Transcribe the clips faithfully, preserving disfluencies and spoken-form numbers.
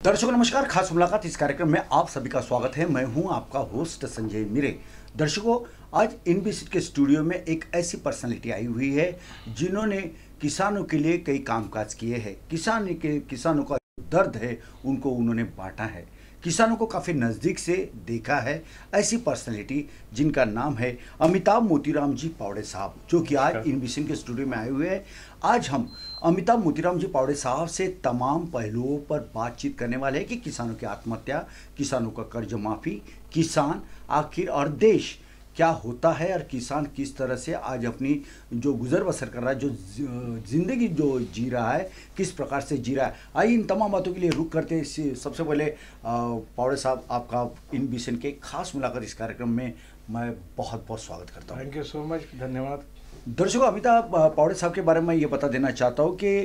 दर्शकों नमस्कार। खास मुलाकात इस कार्यक्रम में आप सभी का स्वागत है। मैं हूं आपका होस्ट संजय मिरे। दर्शकों, आज इनबीसी के स्टूडियो में एक ऐसी पर्सनालिटी आई हुई है जिन्होंने किसानों के लिए कई कामकाज किए हैं। किसान के किसानों का दर्द है उनको उन्होंने बांटा है, किसानों को काफ़ी नज़दीक से देखा है। ऐसी पर्सनालिटी जिनका नाम है अमिताभ मोतीराम जी पावड़े साहब, जो कि आज इनबीसी के स्टूडियो में आए हुए हैं। आज हम अमिताभ मोतीराम जी पावड़े साहब से तमाम पहलुओं पर बातचीत करने वाले हैं कि किसानों की आत्महत्या, किसानों का कर्ज माफ़ी, किसान आखिर और देश क्या होता है और किसान किस तरह से आज अपनी जो गुजर बसर कर रहा है, जो ज़िंदगी जो जी रहा है, किस प्रकार से जी रहा है। आइए इन तमाम बातों के लिए रुक करते हैं। सबसे पहले पावड़े साहब, आपका इनबीसी के खास मुलाकात इस कार्यक्रम में मैं बहुत बहुत स्वागत करता हूँ। थैंक यू सो मच, धन्यवाद। दर्शकों, अमिताभ पावड़े साहब के बारे में ये बता देना चाहता हूँ कि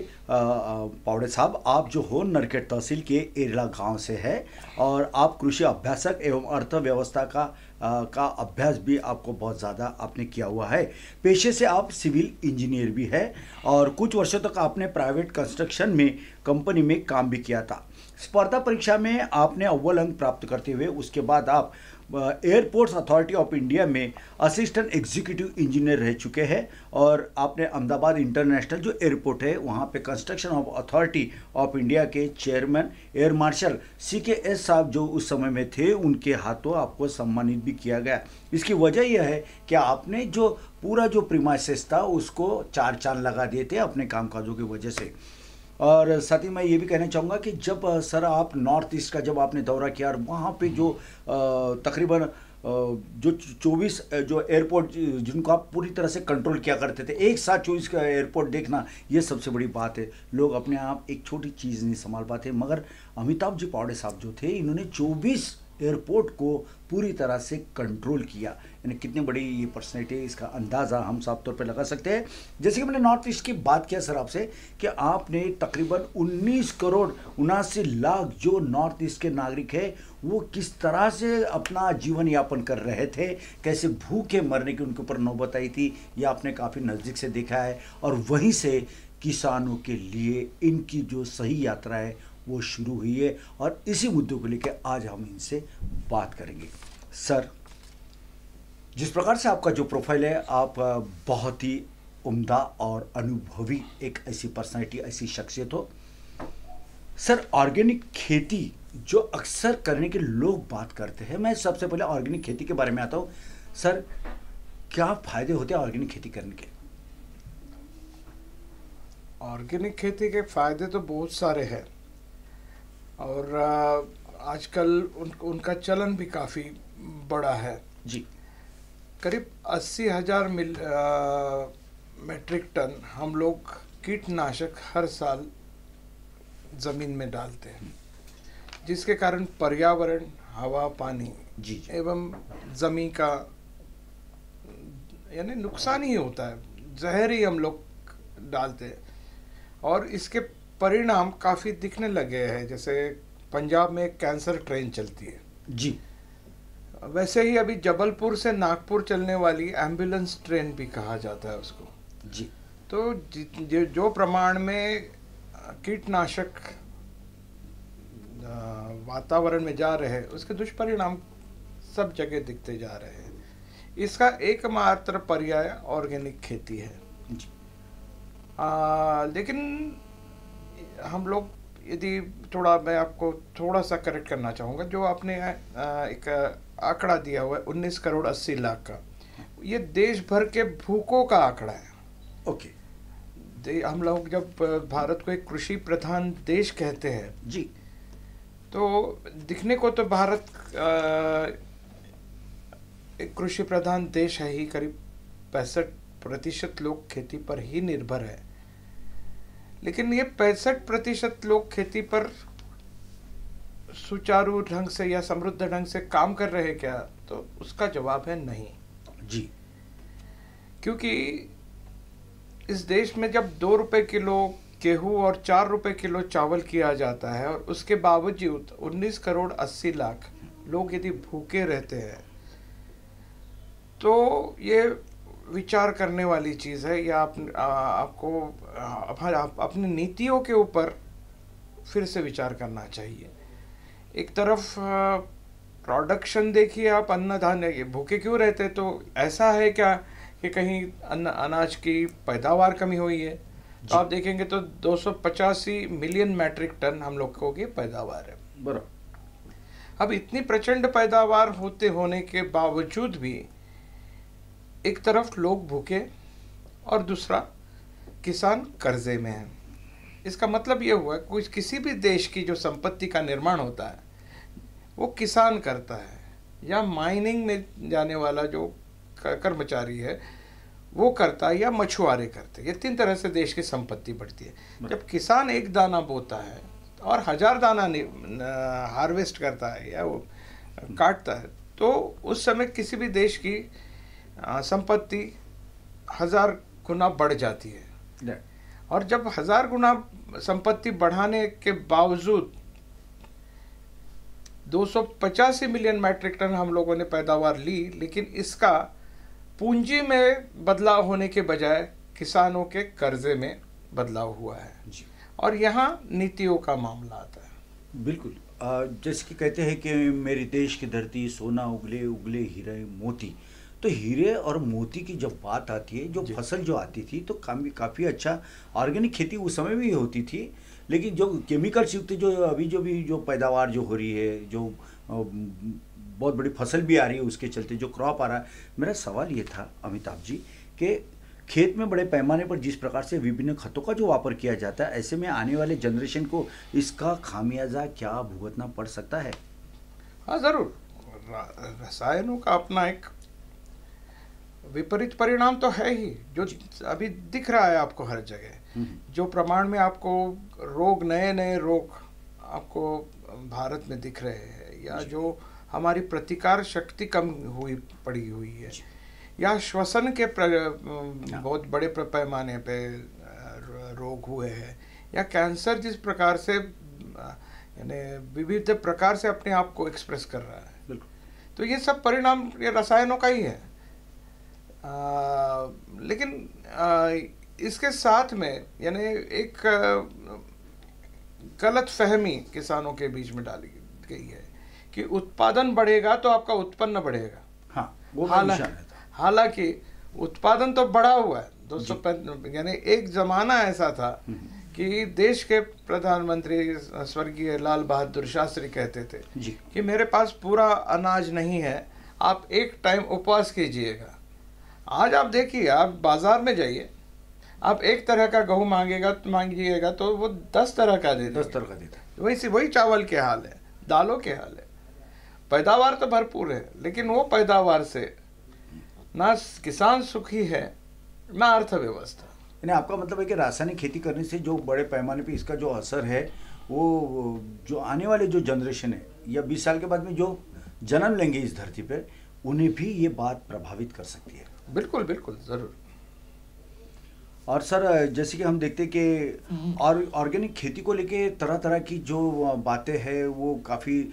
पावड़े साहब, आप जो हो नरखेड़ तहसील के एरला गांव से है और आप कृषि अभ्यासक एवं अर्थव्यवस्था का आ, का अभ्यास भी आपको बहुत ज़्यादा आपने किया हुआ है। पेशे से आप सिविल इंजीनियर भी है और कुछ वर्षों तक आपने प्राइवेट कंस्ट्रक्शन में कंपनी में काम भी किया था। स्पर्धा परीक्षा में आपने अव्वल अंक प्राप्त करते हुए उसके बाद आप एयरपोर्ट्स अथॉरिटी ऑफ इंडिया में असिस्टेंट एग्जीक्यूटिव इंजीनियर रह चुके हैं और आपने अहमदाबाद इंटरनेशनल जो एयरपोर्ट है वहाँ पे construction of authority of India के chairman air marshal C K S साहब जो उस समय में थे, उनके हाथों आपको सम्मानित भी किया गया। इसकी वजह यह है कि आपने जो पूरा जो प्रीमाइसेस था उसको चार चांद लगा दिए थे अपने कामकाजों की वजह से। और साथ ही मैं ये भी कहना चाहूँगा कि जब सर आप नॉर्थ ईस्ट का जब आपने दौरा किया और वहाँ पे जो तकरीबन जो चौबीस जो एयरपोर्ट जिनको आप पूरी तरह से कंट्रोल किया करते थे, एक साथ चौबीस का एयरपोर्ट देखना ये सबसे बड़ी बात है। लोग अपने आप एक छोटी चीज़ नहीं संभाल पाते, मगर अमिताभ जी पावड़े साहब जो थे इन्होंने चौबीस एयरपोर्ट को पूरी तरह से कंट्रोल किया। यानी कितनी बड़ी ये पर्सनैलिटी है, इसका अंदाज़ा हम साफ तौर पे लगा सकते हैं। जैसे कि मैंने नॉर्थ ईस्ट की बात किया सर आपसे कि आपने तकरीबन उन्नीस करोड़ उनासी लाख जो नॉर्थ ईस्ट के नागरिक हैं वो किस तरह से अपना जीवन यापन कर रहे थे, कैसे भूखे मरने की उनके ऊपर नौबत आई थी, ये आपने काफ़ी नज़दीक से देखा है। और वहीं से किसानों के लिए इनकी जो सही यात्रा है वो शुरू हुई है और इसी मुद्दों को लेकर आज हम इनसे बात करेंगे। सर, जिस प्रकार से आपका जो प्रोफाइल है, आप बहुत ही उम्दा और अनुभवी एक ऐसी पर्सनालिटी, ऐसी शख्सियत हो। सर, ऑर्गेनिक खेती जो अक्सर करने के लोग बात करते हैं, मैं सबसे पहले ऑर्गेनिक खेती के बारे में आता हूँ। सर, क्या फायदे होते हैं ऑर्गेनिक खेती करने के? ऑर्गेनिक खेती के फायदे तो बहुत सारे हैं और आजकल उन, उनका चलन भी काफ़ी बड़ा है जी। करीब अस्सी हजार मिल मेट्रिक टन हम लोग कीटनाशक हर साल ज़मीन में डालते हैं, जिसके कारण पर्यावरण, हवा, पानी जी, जी। एवं ज़मीन का यानी नुकसान ही होता है। जहर ही हम लोग डालते हैं और इसके परिणाम काफ़ी दिखने लगे हैं। जैसे पंजाब में कैंसर ट्रेन चलती है जी, वैसे ही अभी जबलपुर से नागपुर चलने वाली एम्बुलेंस ट्रेन भी कहा जाता है उसको जी। तो जो, जो प्रमाण में कीटनाशक वातावरण में जा रहे हैं उसके दुष्परिणाम सब जगह दिखते जा रहे हैं। इसका एकमात्र पर्याय ऑर्गेनिक खेती है जी। आ, लेकिन हम लोग यदि थोड़ा, मैं आपको थोड़ा सा करेक्ट करना चाहूँगा, जो आपने एक आंकड़ा दिया हुआ है उन्नीस करोड़ अस्सी लाख का, ये देश भर के भूखों का आंकड़ा है। ओके। हम लोग जब भारत को एक कृषि प्रधान देश कहते हैं जी, तो दिखने को तो भारत एक कृषि प्रधान देश है ही, करीब पैंसठ प्रतिशत लोग खेती पर ही निर्भर है। लेकिन ये पैंसठ प्रतिशत लोग खेती पर सुचारू ढंग से या समृद्ध ढंग से काम कर रहे हैं क्या, तो उसका जवाब है नहीं जी। क्योंकि इस देश में जब दो रुपए किलो गेहूं और चार रुपए किलो चावल किया जाता है और उसके बावजूद उन्नीस करोड़ अस्सी लाख लोग यदि भूखे रहते हैं, तो ये विचार करने वाली चीज़ है। या आप, आ, आपको आ, आप, अपनी नीतियों के ऊपर फिर से विचार करना चाहिए। एक तरफ प्रोडक्शन देखिए आप, अन्न धान्य, ये भूखे क्यों रहते, तो ऐसा है क्या कि कहीं अन्न अनाज की पैदावार कमी हुई है? तो आप देखेंगे तो दो सौ पचासी मिलियन मैट्रिक टन हम लोगों की पैदावार है। बराबर। अब इतनी प्रचंड पैदावार होते होने के बावजूद भी एक तरफ लोग भूखे और दूसरा किसान कर्जे में है। इसका मतलब ये हुआ कुछ किसी भी देश की जो संपत्ति का निर्माण होता है वो किसान करता है, या माइनिंग में जाने वाला जो कर्मचारी है वो करता है, या मछुआरे करते हैं। ये तीन तरह से देश की संपत्ति बढ़ती है। जब किसान एक दाना बोता है और हजार दाना हार्वेस्ट करता है या वो काटता है, तो उस समय किसी भी देश की संपत्ति हजार गुना बढ़ जाती है। और जब हजार गुना संपत्ति बढ़ाने के बावजूद दो सौ पचासी मिलियन मैट्रिक टन हम लोगों ने पैदावार ली, लेकिन इसका पूंजी में बदलाव होने के बजाय किसानों के कर्जे में बदलाव हुआ है जी। और यहाँ नीतियों का मामला आता है। बिल्कुल, जैसे कि कहते हैं कि मेरे देश की धरती सोना उगले उगले हीरे मोती, तो हीरे और मोती की जब बात आती है, जो फसल जो आती थी तो काफ़ी काफ़ी अच्छा ऑर्गेनिक खेती उस समय भी होती थी, लेकिन जो केमिकल्स युक्त जो अभी जो भी जो पैदावार जो हो रही है, जो बहुत बड़ी फसल भी आ रही है, उसके चलते जो क्रॉप आ रहा है, मेरा सवाल ये था अमिताभ जी कि खेत में बड़े पैमाने पर जिस प्रकार से विभिन्न खतों का जो वापर किया जाता है, ऐसे में आने वाले जनरेशन को इसका खामियाजा क्या भुगतना पड़ सकता है? हाँ ज़रूर, रसायनों का अपना एक विपरीत परिणाम तो है ही, जो अभी दिख रहा है आपको हर जगह। जो प्रमाण में आपको रोग, नए नए रोग आपको भारत में दिख रहे हैं, या जो हमारी प्रतिकार शक्ति कम हुई पड़ी हुई है, या श्वसन के बहुत बड़े पैमाने पे रोग हुए हैं, या कैंसर जिस प्रकार से यानी विविध प्रकार से अपने आप को एक्सप्रेस कर रहा है, तो ये सब परिणाम ये रसायनों का ही है। आ, लेकिन आ, इसके साथ में यानी एक गलत फहमी किसानों के बीच में डाली गई है कि उत्पादन बढ़ेगा तो आपका उत्पन्न बढ़ेगा। हाँ, वो हालांकि उत्पादन तो बढ़ा हुआ है दो सौ यानी एक जमाना ऐसा था कि देश के प्रधानमंत्री स्वर्गीय लाल बहादुर शास्त्री कहते थे जी। कि मेरे पास पूरा अनाज नहीं है, आप एक टाइम उपवास कीजिएगा। आज आप देखिए, आप बाजार में जाइए, आप एक तरह का गेहूं मांगेगा मांगिएगा तो वो दस तरह का दे दस तरह का देता है। वही वही चावल के हाल है, दालों के हाल है। पैदावार तो भरपूर है, लेकिन वो पैदावार से ना किसान सुखी है ना अर्थव्यवस्था। यानी आपका मतलब है कि रासायनिक खेती करने से जो बड़े पैमाने पे इसका जो असर है, वो जो आने वाले जो जनरेशन है या बीस साल के बाद में जो जन्म लेंगे इस धरती पे, उन्हें भी ये बात प्रभावित कर सकती है। बिल्कुल बिल्कुल ज़रूर। और सर, जैसे कि हम देखते हैं कि और ऑर्गेनिक खेती को लेके तरह तरह की जो बातें हैं वो काफ़ी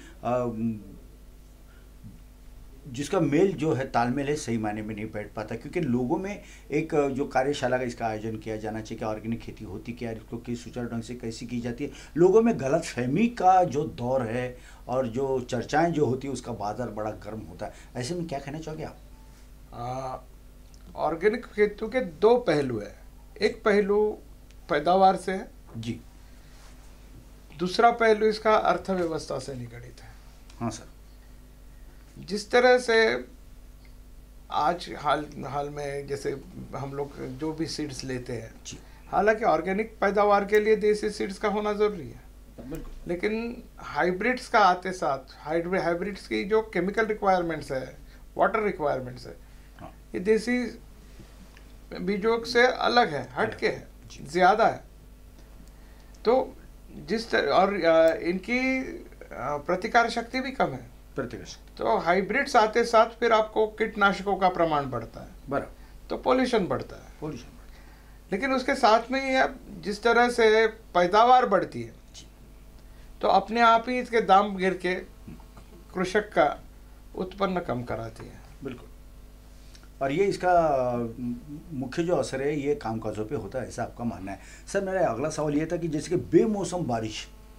जिसका मेल जो है तालमेल है सही मायने में नहीं बैठ पाता, क्योंकि लोगों में एक जो कार्यशाला का इसका आयोजन किया जाना चाहिए कि ऑर्गेनिक खेती होती क्या है, इसको किस सुचारू ढंग से कैसी की जाती है। लोगों में गलत फहमी का जो दौर है और जो चर्चाएं जो होती है उसका बाजार बड़ा गर्म होता है। ऐसे में क्या कहना चाहोगे आप? ऑर्गेनिक खेती के दो पहलू है। एक पहलू पैदावार से है जी, दूसरा पहलू इसका अर्थव्यवस्था से निगड़ित है। हाँ सर, जिस तरह से आज हाल हाल में जैसे हम लोग जो भी सीड्स लेते हैं, हालांकि ऑर्गेनिक पैदावार के लिए देसी सीड्स का होना ज़रूरी है, लेकिन हाइब्रिड्स का आते साथ हाइब्रिड हाइब्रिड्स की जो केमिकल रिक्वायरमेंट्स है, वाटर रिक्वायरमेंट्स है, ये देसी बीजों से अलग है, हटके है, ज़्यादा है। तो जिस तरह और इनकी प्रतिकार शक्ति भी कम है, तो हाइब्रिड्स आते साथ फिर आपको कीटनाशकों का प्रमाण बढ़ता है, बराबर, तो पोल्यूशन बढ़ता है। पोल्यूशन लेकिन उसके साथ में ही अब जिस तरह से पैदावार बढ़ती है तो अपने आप ही इसके दाम गिर के कृषक का उत्पन्न कम कराती है। बिल्कुल, और ये इसका मुख्य जो असर है ये कामकाजों पे होता है, ऐसा आपका मानना है। सर, मेरा अगला सवाल ये था कि जैसे कि बेमौसम बारिश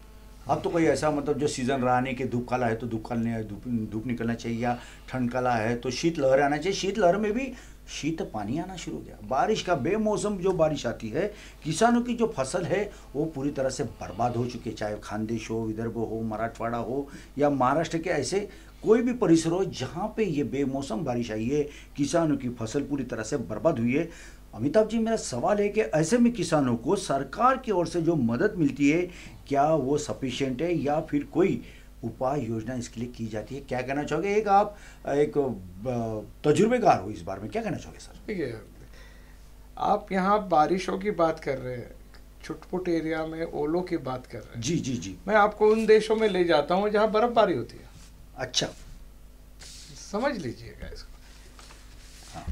अब तो कोई ऐसा मतलब जो सीजन रहा नहीं कि धूप काला है तो धूप कालने धूप धूप निकलना चाहिए, या ठंड काला है तो शीत लहर आना चाहिए। शीत लहर में भी शीत पानी आना शुरू हो गया। बारिश का बेमौसम जो बारिश आती है, किसानों की जो फसल है वो पूरी तरह से बर्बाद हो चुकी है। चाहे खानदेश हो, विदर्भ हो, मराठवाड़ा हो या महाराष्ट्र के ऐसे कोई भी परिसर हो जहाँ पे ये बेमौसम बारिश आई है, किसानों की फसल पूरी तरह से बर्बाद हुई है। अमिताभ जी, मेरा सवाल है कि ऐसे में किसानों को सरकार की ओर से जो मदद मिलती है, क्या वो सफिशिएंट है या फिर कोई उपाय योजना इसके लिए की जाती है? क्या कहना चाहोगे? एक आप एक तजुर्बेकार हो इस बार में, क्या कहना चाहोगे सर? देखिए, आप यहाँ बारिशों की बात कर रहे हैं, छुटपुट एरिया में ओलों की बात कर रहे हैं। जी जी जी। मैं आपको उन देशों में ले जाता हूँ जहाँ बर्फबारी होती है। अच्छा, समझ लीजिएगा इसको। हाँ।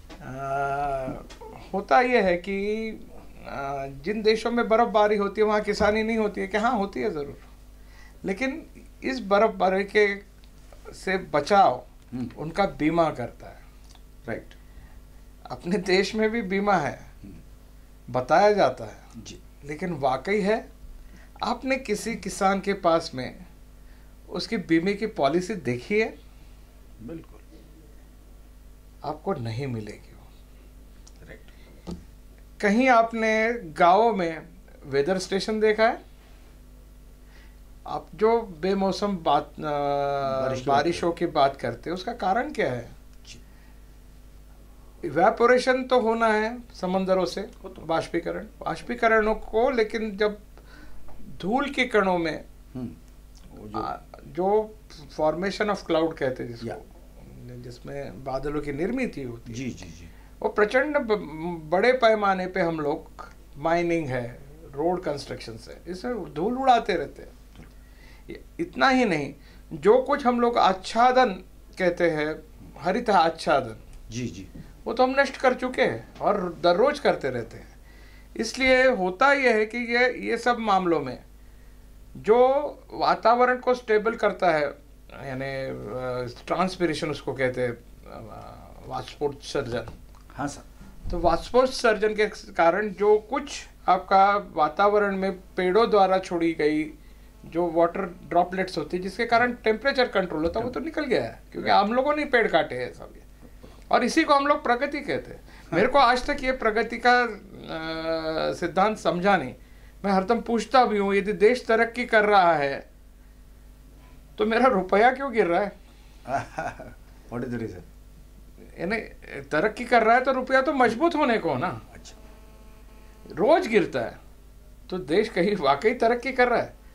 आ, होता यह है कि आ, जिन देशों में बर्फबारी होती है वहाँ किसानी नहीं होती है, कि हाँ होती है ज़रूर, लेकिन इस बर्फबारी के से बचाव उनका बीमा करता है। राइट। अपने देश में भी बीमा है, बताया जाता है जी, लेकिन वाकई है? आपने किसी किसान के पास में उसकी बीमे की पॉलिसी देखी है? बिल्कुल आपको नहीं मिलेगी वो। राइट। कहीं आपने गांवों में वेदर स्टेशन देखा है? आप जो बेमौसम बात आ, बारिश की बारिशों की बात करते हैं, उसका कारण क्या है? इवेपोरेशन तो होना है समंदरों से, बाष्पीकरण बाष्पीकरणों को, लेकिन जब धूल के कणों में हम्म, जो, आ, जो फॉर्मेशन ऑफ क्लाउड कहते हैं जिसको, जिसमें बादलों की निर्मित होती है, जी जी जी, वो प्रचंड बड़े पैमाने पे हम लोग माइनिंग है, रोड कंस्ट्रक्शन से, इसमें धूल उड़ाते रहते हैं। इतना ही नहीं, जो कुछ हम लोग आच्छादन कहते हैं, हरित आच्छादन, जी जी, वो तो हम नष्ट कर चुके हैं और दर रोज करते रहते हैं। इसलिए होता यह है कि ये ये सब मामलों में जो वातावरण को स्टेबल करता है, यानी ट्रांसपिरेशन उसको कहते हैं, वाष्पोत्सर्जन। हाँ सर। तो वाष्पोत्सर्जन के कारण जो कुछ आपका वातावरण में पेड़ों द्वारा छोड़ी गई जो वाटर ड्रॉपलेट्स होती है, जिसके कारण टेम्परेचर कंट्रोल होता है, वो तो निकल गया है, क्योंकि हम लोगों ने पेड़ काटे हैं सब ये, और इसी को हम लोग प्रगति कहते हैं। हाँ। मेरे को आज तक ये प्रगति का सिद्धांत समझा नहीं। मैं हरदम पूछता भी हूँ, यदि देश तरक्की कर रहा है तो मेरा रुपया क्यों गिर रहा है? What is the reason? यानी तरक्की कर रहा है तो रुपया तो मजबूत होने को ना। अच्छा, रोज गिरता है तो देश कहीं वाकई तरक्की कर रहा है?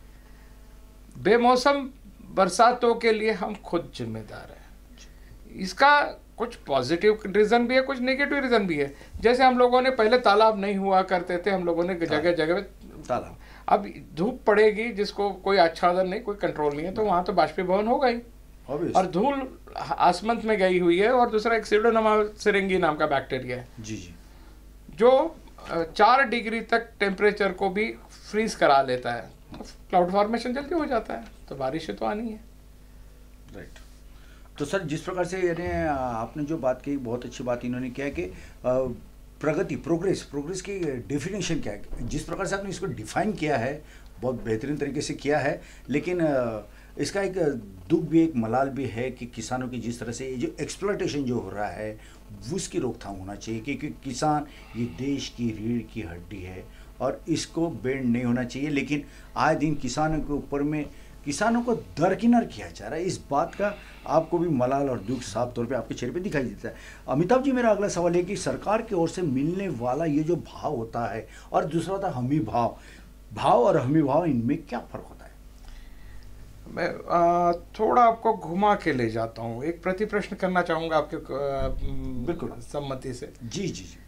बेमौसम बरसातों के लिए हम खुद जिम्मेदार हैं। इसका कुछ पॉजिटिव रीज़न भी है, कुछ नेगेटिव रीज़न भी है। जैसे हम लोगों ने पहले तालाब नहीं हुआ करते थे, हम लोगों ने जगह जगह तालाब, अब धूप पड़ेगी जिसको कोई आच्छादन नहीं, कोई कंट्रोल नहीं है, तो वहाँ तो बाष्पीभवन होगा ही, और धूल आसमंत में गई हुई है। और दूसरा एक सीडोनोमा सिरिंगी नाम का बैक्टीरिया है, जी जी, जो चार डिग्री तक टेम्परेचर को भी फ्रीज करा लेता है। क्लाउड फॉर्मेशन जल्दी हो जाता है, तो बारिशें तो आनी है। राइट। तो सर, जिस प्रकार से यानी आपने जो बात कही, बहुत अच्छी बात इन्होंने किया कि प्रगति, प्रोग्रेस, प्रोग्रेस की डेफिनेशन क्या है, जिस प्रकार से आपने इसको डिफाइन किया है, बहुत बेहतरीन तरीके से किया है। लेकिन इसका एक दुख भी, एक मलाल भी है कि किसानों की जिस तरह से ये जो एक्सप्लॉयटेशन जो हो रहा है, उसकी रोकथाम होना चाहिए, क्योंकि किसान ये देश की रीढ़ की हड्डी है और इसको बेंड नहीं होना चाहिए। लेकिन आए दिन किसानों के ऊपर में, किसानों को दरकिनार किया जा रहा है। इस बात का आपको भी मलाल और दुख साफ तौर पे आपके चेहरे पे दिखाई देता है। अमिताभ जी, मेरा अगला सवाल है कि सरकार की ओर से मिलने वाला ये जो भाव होता है, और दूसरा होता है हमी भाव, भाव और हमी भाव, इनमें क्या फर्क होता है? मैं आ, थोड़ा आपको घुमा के ले जाता हूँ, एक प्रति प्रश्न करना चाहूँगा आपके बिल्कुल सम्मति से। जी जी जी।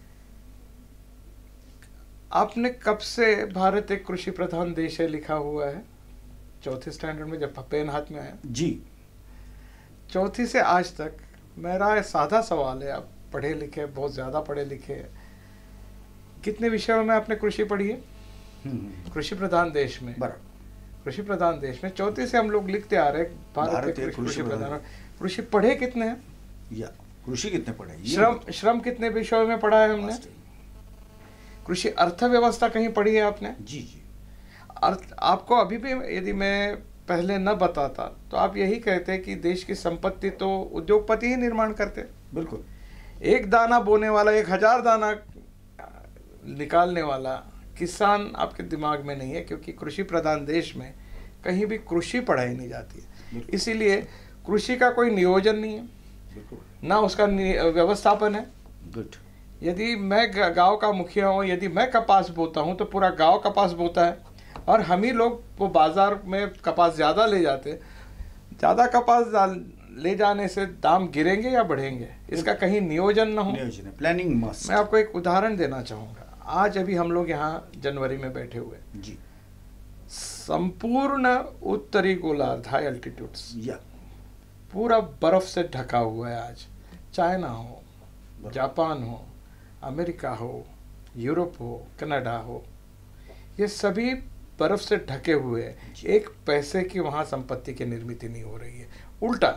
आपने कब से भारत एक कृषि प्रधान देश है लिखा हुआ है? चौथे स्टैंडर्ड में जब पेन हाथ में आया जी, चौथी से आज तक। मेरा सादा सवाल है, आप पढ़े लिखे, बहुत ज़्यादा पढ़े लिखे, कितने विषयों में आपने कृषि पढ़ी है? कृषि प्रधान देश में, कृषि प्रधान देश में चौथी से हम लोग लिखते आ रहे भारत एक कृषि प्रधान। कृषि पढ़े कितने हैं? या कृषि कितने पढ़े? श्रम श्रम कितने विषयों में पढ़ा है हमने? कृषि अर्थव्यवस्था कहीं पढ़ी है आपने? जी जी। अर्थ आपको अभी भी यदि मैं पहले न बताता तो आप यही कहते कि देश की संपत्ति तो उद्योगपति ही निर्माण करते। बिल्कुल। एक दाना बोने वाला एक हजार दाना निकालने वाला किसान आपके दिमाग में नहीं है, क्योंकि कृषि प्रधान देश में कहीं भी कृषि पढ़ाई नहीं जाती है। इसीलिए कृषि का कोई नियोजन नहीं है, ना उसका व्यवस्थापन है। गुड। यदि मैं गांव का मुखिया हूँ, यदि मैं कपास बोता हूँ तो पूरा गांव कपास बोता है, और हम ही लोग वो बाजार में कपास ज़्यादा ले जाते। ज़्यादा कपास ले जाने से दाम गिरेंगे या बढ़ेंगे, इसका कहीं नियोजन ना हो। नियोजन है, प्लानिंग मस्ट। मैं आपको एक उदाहरण देना चाहूँगा। आज अभी हम लोग यहाँ जनवरी में बैठे हुए जी, संपूर्ण उत्तरी गोलार्ध हाई एल्टीट्यूड्स या पूरा बर्फ से ढका हुआ है। आज चाइना हो, जापान हो, अमेरिका हो, यूरोप हो, कनाडा हो, ये सभी बर्फ से ढके हुए हैं। एक पैसे की वहाँ संपत्ति की निर्मित नहीं हो रही है। उल्टा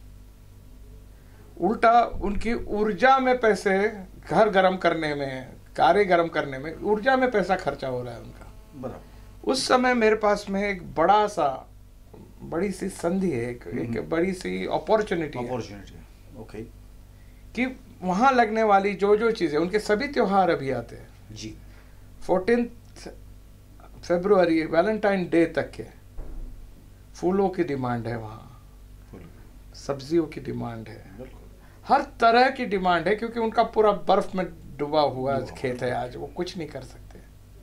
उल्टा उनकी ऊर्जा में पैसे, घर गर्म करने में, कारें गर्म करने में ऊर्जा में पैसा खर्चा हो रहा है उनका। बराबर। उस समय मेरे पास में एक बड़ा सा बड़ी सी संधि है, एक, एक बड़ी सी अपॉर्चुनिटी है, ओके, कि वहाँ लगने वाली जो जो चीज़ें, उनके सभी त्योहार अभी आते हैं जी। फोर्टीन फरवरी वैलेंटाइन डे तक के फूलों की डिमांड है वहाँ, सब्जियों की डिमांड है, हर तरह की डिमांड है, क्योंकि उनका पूरा बर्फ में डूबा हुआ खेत है। आज वो कुछ नहीं कर सकते।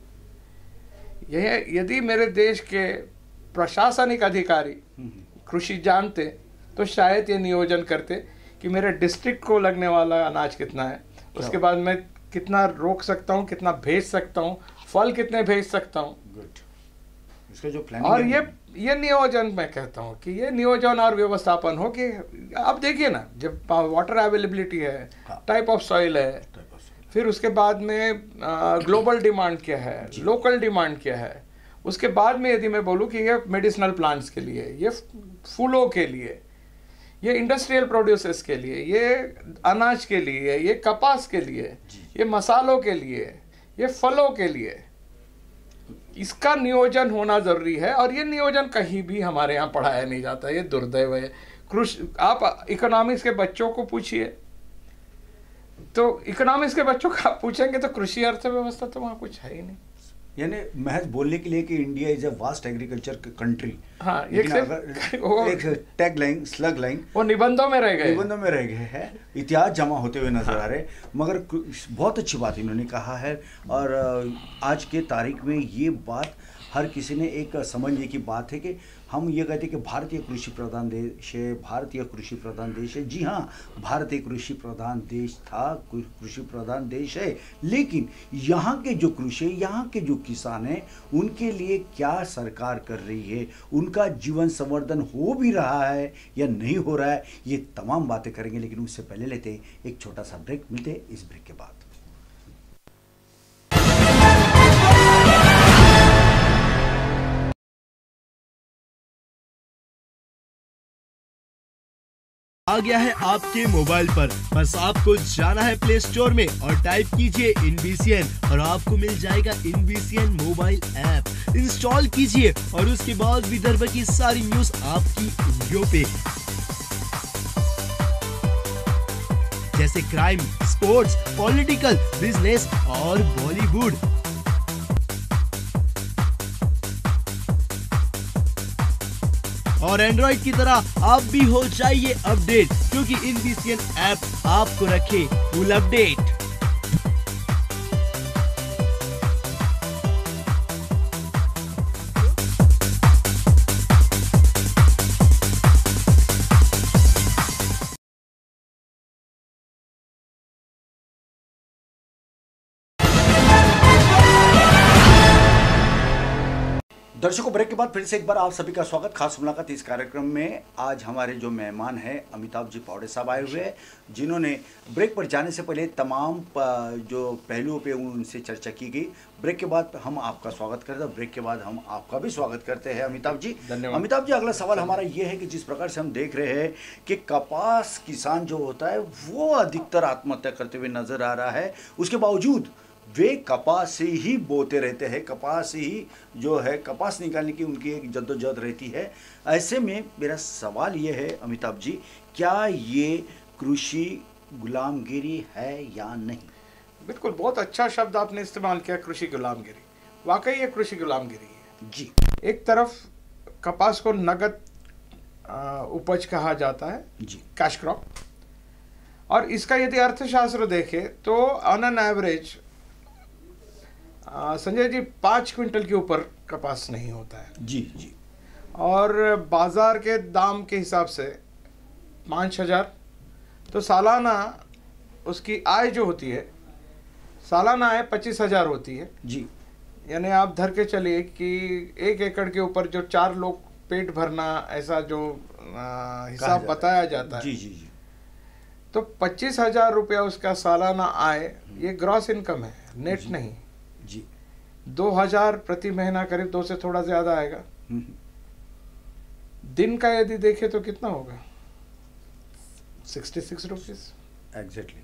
यह यदि मेरे देश के प्रशासनिक अधिकारी कृषि जानते तो शायद ये नियोजन करते कि मेरे डिस्ट्रिक्ट को लगने वाला अनाज कितना है, उसके बाद मैं कितना रोक सकता हूँ, कितना भेज सकता हूँ, फल कितने भेज सकता हूँ। गुड। इसका जो प्लानिंग और ये ये नियोजन, मैं कहता हूँ कि ये नियोजन और व्यवस्थापन हो कि आप देखिए ना, जब वाटर अवेलेबिलिटी है, टाइप ऑफ सॉइल है, फिर उसके बाद में ग्लोबल डिमांड क्या है, लोकल डिमांड क्या है, उसके बाद में यदि मैं बोलूँ कि ये मेडिसिनल प्लांट्स के लिए, ये फूलों के लिए, ये इंडस्ट्रियल प्रोड्यूसर्स के लिए, ये अनाज के लिए, ये कपास के लिए, ये मसालों के लिए, ये फलों के लिए, इसका नियोजन होना जरूरी है। और ये नियोजन कहीं भी हमारे यहाँ पढ़ाया नहीं जाता। ये दुर्दैव है। कृषि, आप इकोनॉमिक्स के बच्चों को पूछिए, तो इकोनॉमिक्स के बच्चों को आप पूछेंगे तो कृषि अर्थव्यवस्था तो वहाँ कुछ है ही नहीं। यानी महज बोलने के लिए कि India is a vast agriculture country. हाँ, एक एक टैग लाइन, स्लग लाइन वो निबंधों में रह गए, निबंधों में रह गए हैं, इतिहास जमा होते हुए नजर आ रहे। मगर बहुत अच्छी बात इन्होंने कहा है, और आज के तारीख में ये बात हर किसी ने एक समझने की बात है कि हम ये कहते हैं कि भारतीय कृषि प्रधान देश है, भारतीय कृषि प्रधान देश है। जी हाँ, भारत एक कृषि प्रधान देश था, कृषि प्रधान देश है, लेकिन यहाँ के जो कृषि, यहाँ के जो किसान हैं, उनके लिए क्या सरकार कर रही है, उनका जीवन संवर्धन हो भी रहा है या नहीं हो रहा है, ये तमाम बातें करेंगे। लेकिन उससे पहले लेते हैं एक छोटा सा ब्रेक, मिलते हैं इस ब्रेक के बाद। आ गया है आपके मोबाइल पर, बस आपको जाना है प्ले स्टोर में और टाइप कीजिए इनबीसीएन और आपको मिल जाएगा इनबीसीएन मोबाइल ऐप। इंस्टॉल कीजिए और उसके बाद विदर्भ की सारी न्यूज आपकी उंगलियों पे, जैसे क्राइम, स्पोर्ट्स, पॉलिटिकल, बिजनेस और बॉलीवुड। और एंड्रॉइड की तरह आप भी हो जाइए अपडेट, क्योंकि इनबीसीएन ऐप आपको रखे फुल अपडेट। दर्शकों, ब्रेक के बाद फिर से एक बार आप सभी का स्वागत। खास मुलाकात इस कार्यक्रम में आज हमारे जो मेहमान हैं अमिताभ जी पावड़े साहब आए हुए हैं, जिन्होंने ब्रेक पर जाने से पहले तमाम जो पहलुओं पे उनसे चर्चा की गई। ब्रेक के बाद हम आपका स्वागत करते हैं, ब्रेक के बाद हम आपका भी स्वागत करते हैं अमिताभ जी। धन्यवाद। अमिताभ जी, अगला सवाल हमारा ये है कि जिस प्रकार से हम देख रहे हैं कि कपास किसान जो होता है वो अधिकतर आत्महत्या करते हुए नजर आ रहा है, उसके बावजूद वे कपास से ही बोते रहते हैं, कपास से ही जो है कपास निकालने की उनकी एक जद्दोजहद रहती है। ऐसे में मेरा सवाल ये है अमिताभ जी, क्या ये कृषि गुलामगिरी है या नहीं? बिल्कुल, बहुत अच्छा शब्द आपने इस्तेमाल किया, कृषि गुलामगिरी। वाकई ये कृषि गुलामगिरी है जी। एक तरफ कपास को नगद आ, उपज कहा जाता है जी, कैश क्रॉप, और इसका यदि अर्थशास्त्र देखें तो on an average Sanjay ji पाँच क्विंटल के ऊपर कपास नहीं होता है। जी जी। और बाजार के दाम के हिसाब से पाँच हजार, तो सालाना उसकी आय जो होती है, सालाना आय पच्चीस हजार होती है जी। यानी आप धर के चलिए कि एक एकड़ के ऊपर जो चार लोग पेट भरना, ऐसा जो आ, हिसाब बताया जाता है। जी जी जी। तो पच्चीस हजार रुपया उसका सालाना आय, ये ग्रॉस इनकम है, नेट जी, नहीं जी। दो हजार प्रति महीना, करीब दो से थोड़ा ज्यादा आएगा। दिन का यदि देखे तो कितना होगा? Sixty six rupees exactly.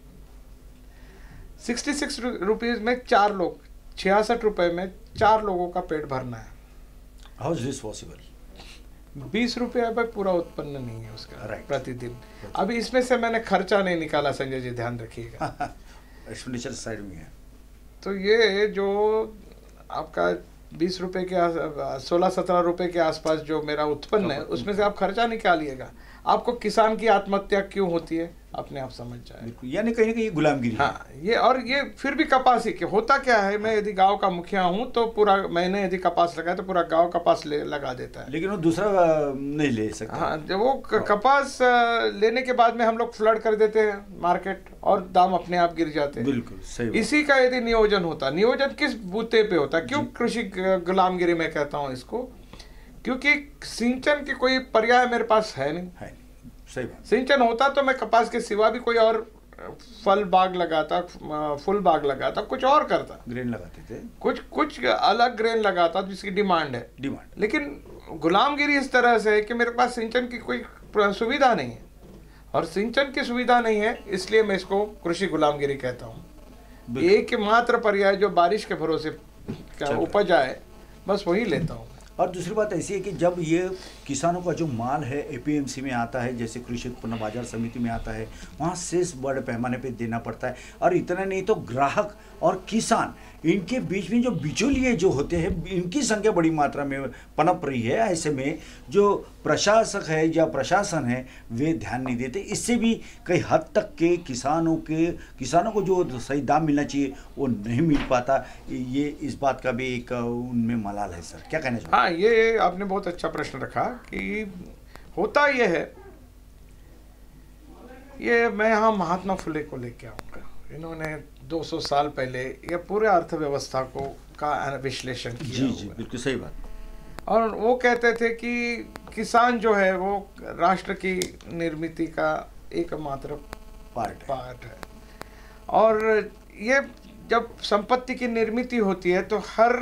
Sixty six rupees में चार लोग, छियासठ रुपए में चार लोगों का पेट भरना है। How is this possible? बीस रुपया भाई पूरा उत्पन्न नहीं है उसका Right. प्रतिदिन। अभी इसमें से मैंने खर्चा नहीं निकाला संजय जी, ध्यान रखिएगा। एक्सपेंडिचर साइड में है। तो ये जो आपका बीस रुपए के सोलह सत्रह रुपए के आसपास जो मेरा उत्पन्न है, उसमें से आप खर्चा निकालिएगा, आपको किसान की आत्महत्या क्यों होती है अपने आप समझ जाए। बिल्कुल, यानी कहीं ना कहीं गुलामगिरी है। हाँ, ये और ये फिर भी कपास ही के होता क्या है, मैं यदि गांव का मुखिया हूँ तो पूरा मैंने यदि कपास लगाया तो पूरा गांव कपास ले लगा देता है, लेकिन वो दूसरा अ, नहीं ले सकता। हाँ, जब वो क- कपास अ, लेने के बाद में हम लोग फ्लड कर देते हैं मार्केट, और दाम अपने आप गिर जाते हैं। बिल्कुल सही बात। इसी का यदि नियोजन होता, नियोजन किस बूते पे होता, क्यों कृषि ग- गुलामगिरी मैं कहता हूँ इसको, क्योंकि सिंचन की कोई पर्याय मेरे पास है नहीं। है, सही बात। सिंचन होता तो मैं कपास के सिवा भी कोई और फल बाग लगाता, फुल बाग लगाता, कुछ और करता, ग्रेन लगाते थे, कुछ कुछ अलग ग्रेन लगाता जिसकी डिमांड है। डिमांड। लेकिन गुलामगिरी इस तरह से है कि मेरे पास सिंचन की कोई सुविधा नहीं है, और सिंचन की सुविधा नहीं है, इसलिए मैं इसको कृषि गुलामगिरी कहता हूँ। एक मात्र पर्याय जो बारिश के भरोसे का उपज आए, बस वही लेता हूँ। और दूसरी बात ऐसी है कि जब ये किसानों का जो माल है एपीएमसी में आता है, जैसे कृषि उत्पन्न बाजार समिति में आता है, वहाँ सेस बड़े पैमाने पे देना पड़ता है। और इतना नहीं तो ग्राहक और किसान, इनके बीच में जो बिचौलिए जो होते हैं, इनकी संख्या बड़ी मात्रा में पनप रही है। ऐसे में जो प्रशासक है या प्रशासन है, वे ध्यान नहीं देते। इससे भी कई हद तक के किसानों के किसानों को जो सही दाम मिलना चाहिए वो नहीं मिल पाता। ये इस बात का भी एक उनमें मलाल है। सर क्या कहना चाहिए? हाँ, ये आपने बहुत अच्छा प्रश्न रखा कि होता ये है, ये मैं यहाँ महात्मा फुले को लेके आऊँगा। इन्होंने दो सौ साल पहले ये पूरे अर्थव्यवस्था को का विश्लेषण किया। जी जी, बिल्कुल सही बात। और वो कहते थे कि किसान जो है वो राष्ट्र की निर्मित का एकमात्र पार्ट पार्ट है। और ये जब संपत्ति की निर्मित होती है तो हर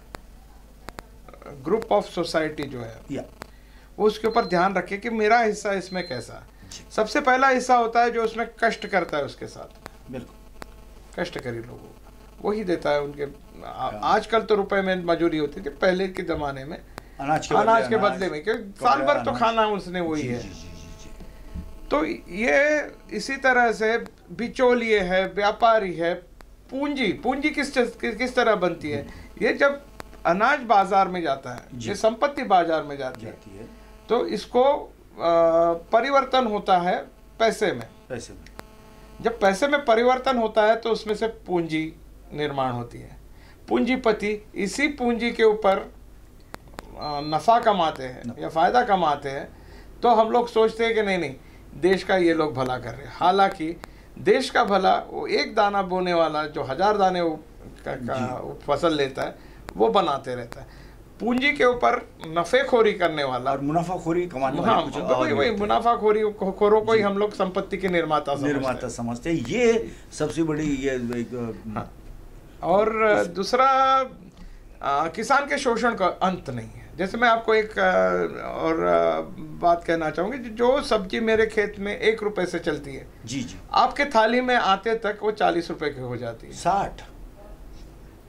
ग्रुप ऑफ सोसाइटी जो है या वो उसके ऊपर ध्यान रखे कि मेरा हिस्सा इसमें कैसा। सबसे पहला हिस्सा होता है जो उसमें कष्ट करता है, उसके साथ बिल्कुल कष्टकरी लोगों वही देता है उनके। आ, आजकल तो रुपए में मजूरी होती थी, पहले के जमाने में अनाज के अनाज बदले के बदले में, क्योंकि साल भर तो खाना उसने वही है। तो ये इसी तरह से बिचौलिए है, व्यापारी है, पूंजी पूंजी किस किस तरह बनती है। ये जब अनाज बाजार में जाता है, ये संपत्ति बाजार में जाती है, जाती है, तो इसको परिवर्तन होता है पैसे में। पैसे में जब पैसे में परिवर्तन होता है तो उसमें से पूंजी निर्माण होती है। पूंजीपति इसी पूंजी के ऊपर नफ़ा कमाते हैं या फ़ायदा कमाते हैं। तो हम लोग सोचते हैं कि नहीं नहीं देश का ये लोग भला कर रहे हैं, हालांकि देश का भला वो एक दाना बोने वाला जो हजार दाने का, का फसल लेता है वो बनाते रहता है। पूंजी के ऊपर नफेखोरी करने वाला और मुनाफाखोरी कमाने वाले हाँ, कुछ वही वही मुनाफाखोरी खोरों को ही हम लोग संपत्ति के निर्माता निर्माता समझते हैं। ये सबसे बड़ी ये एक, हाँ। और दूसरा आ, किसान के शोषण का अंत नहीं है। जैसे मैं आपको एक आ, और आ, बात कहना चाहूँगी, जो सब्जी मेरे खेत में एक रुपए से चलती है, जी जी, आपके थाली में आते तक वो चालीस रुपए की हो जाती है। साठ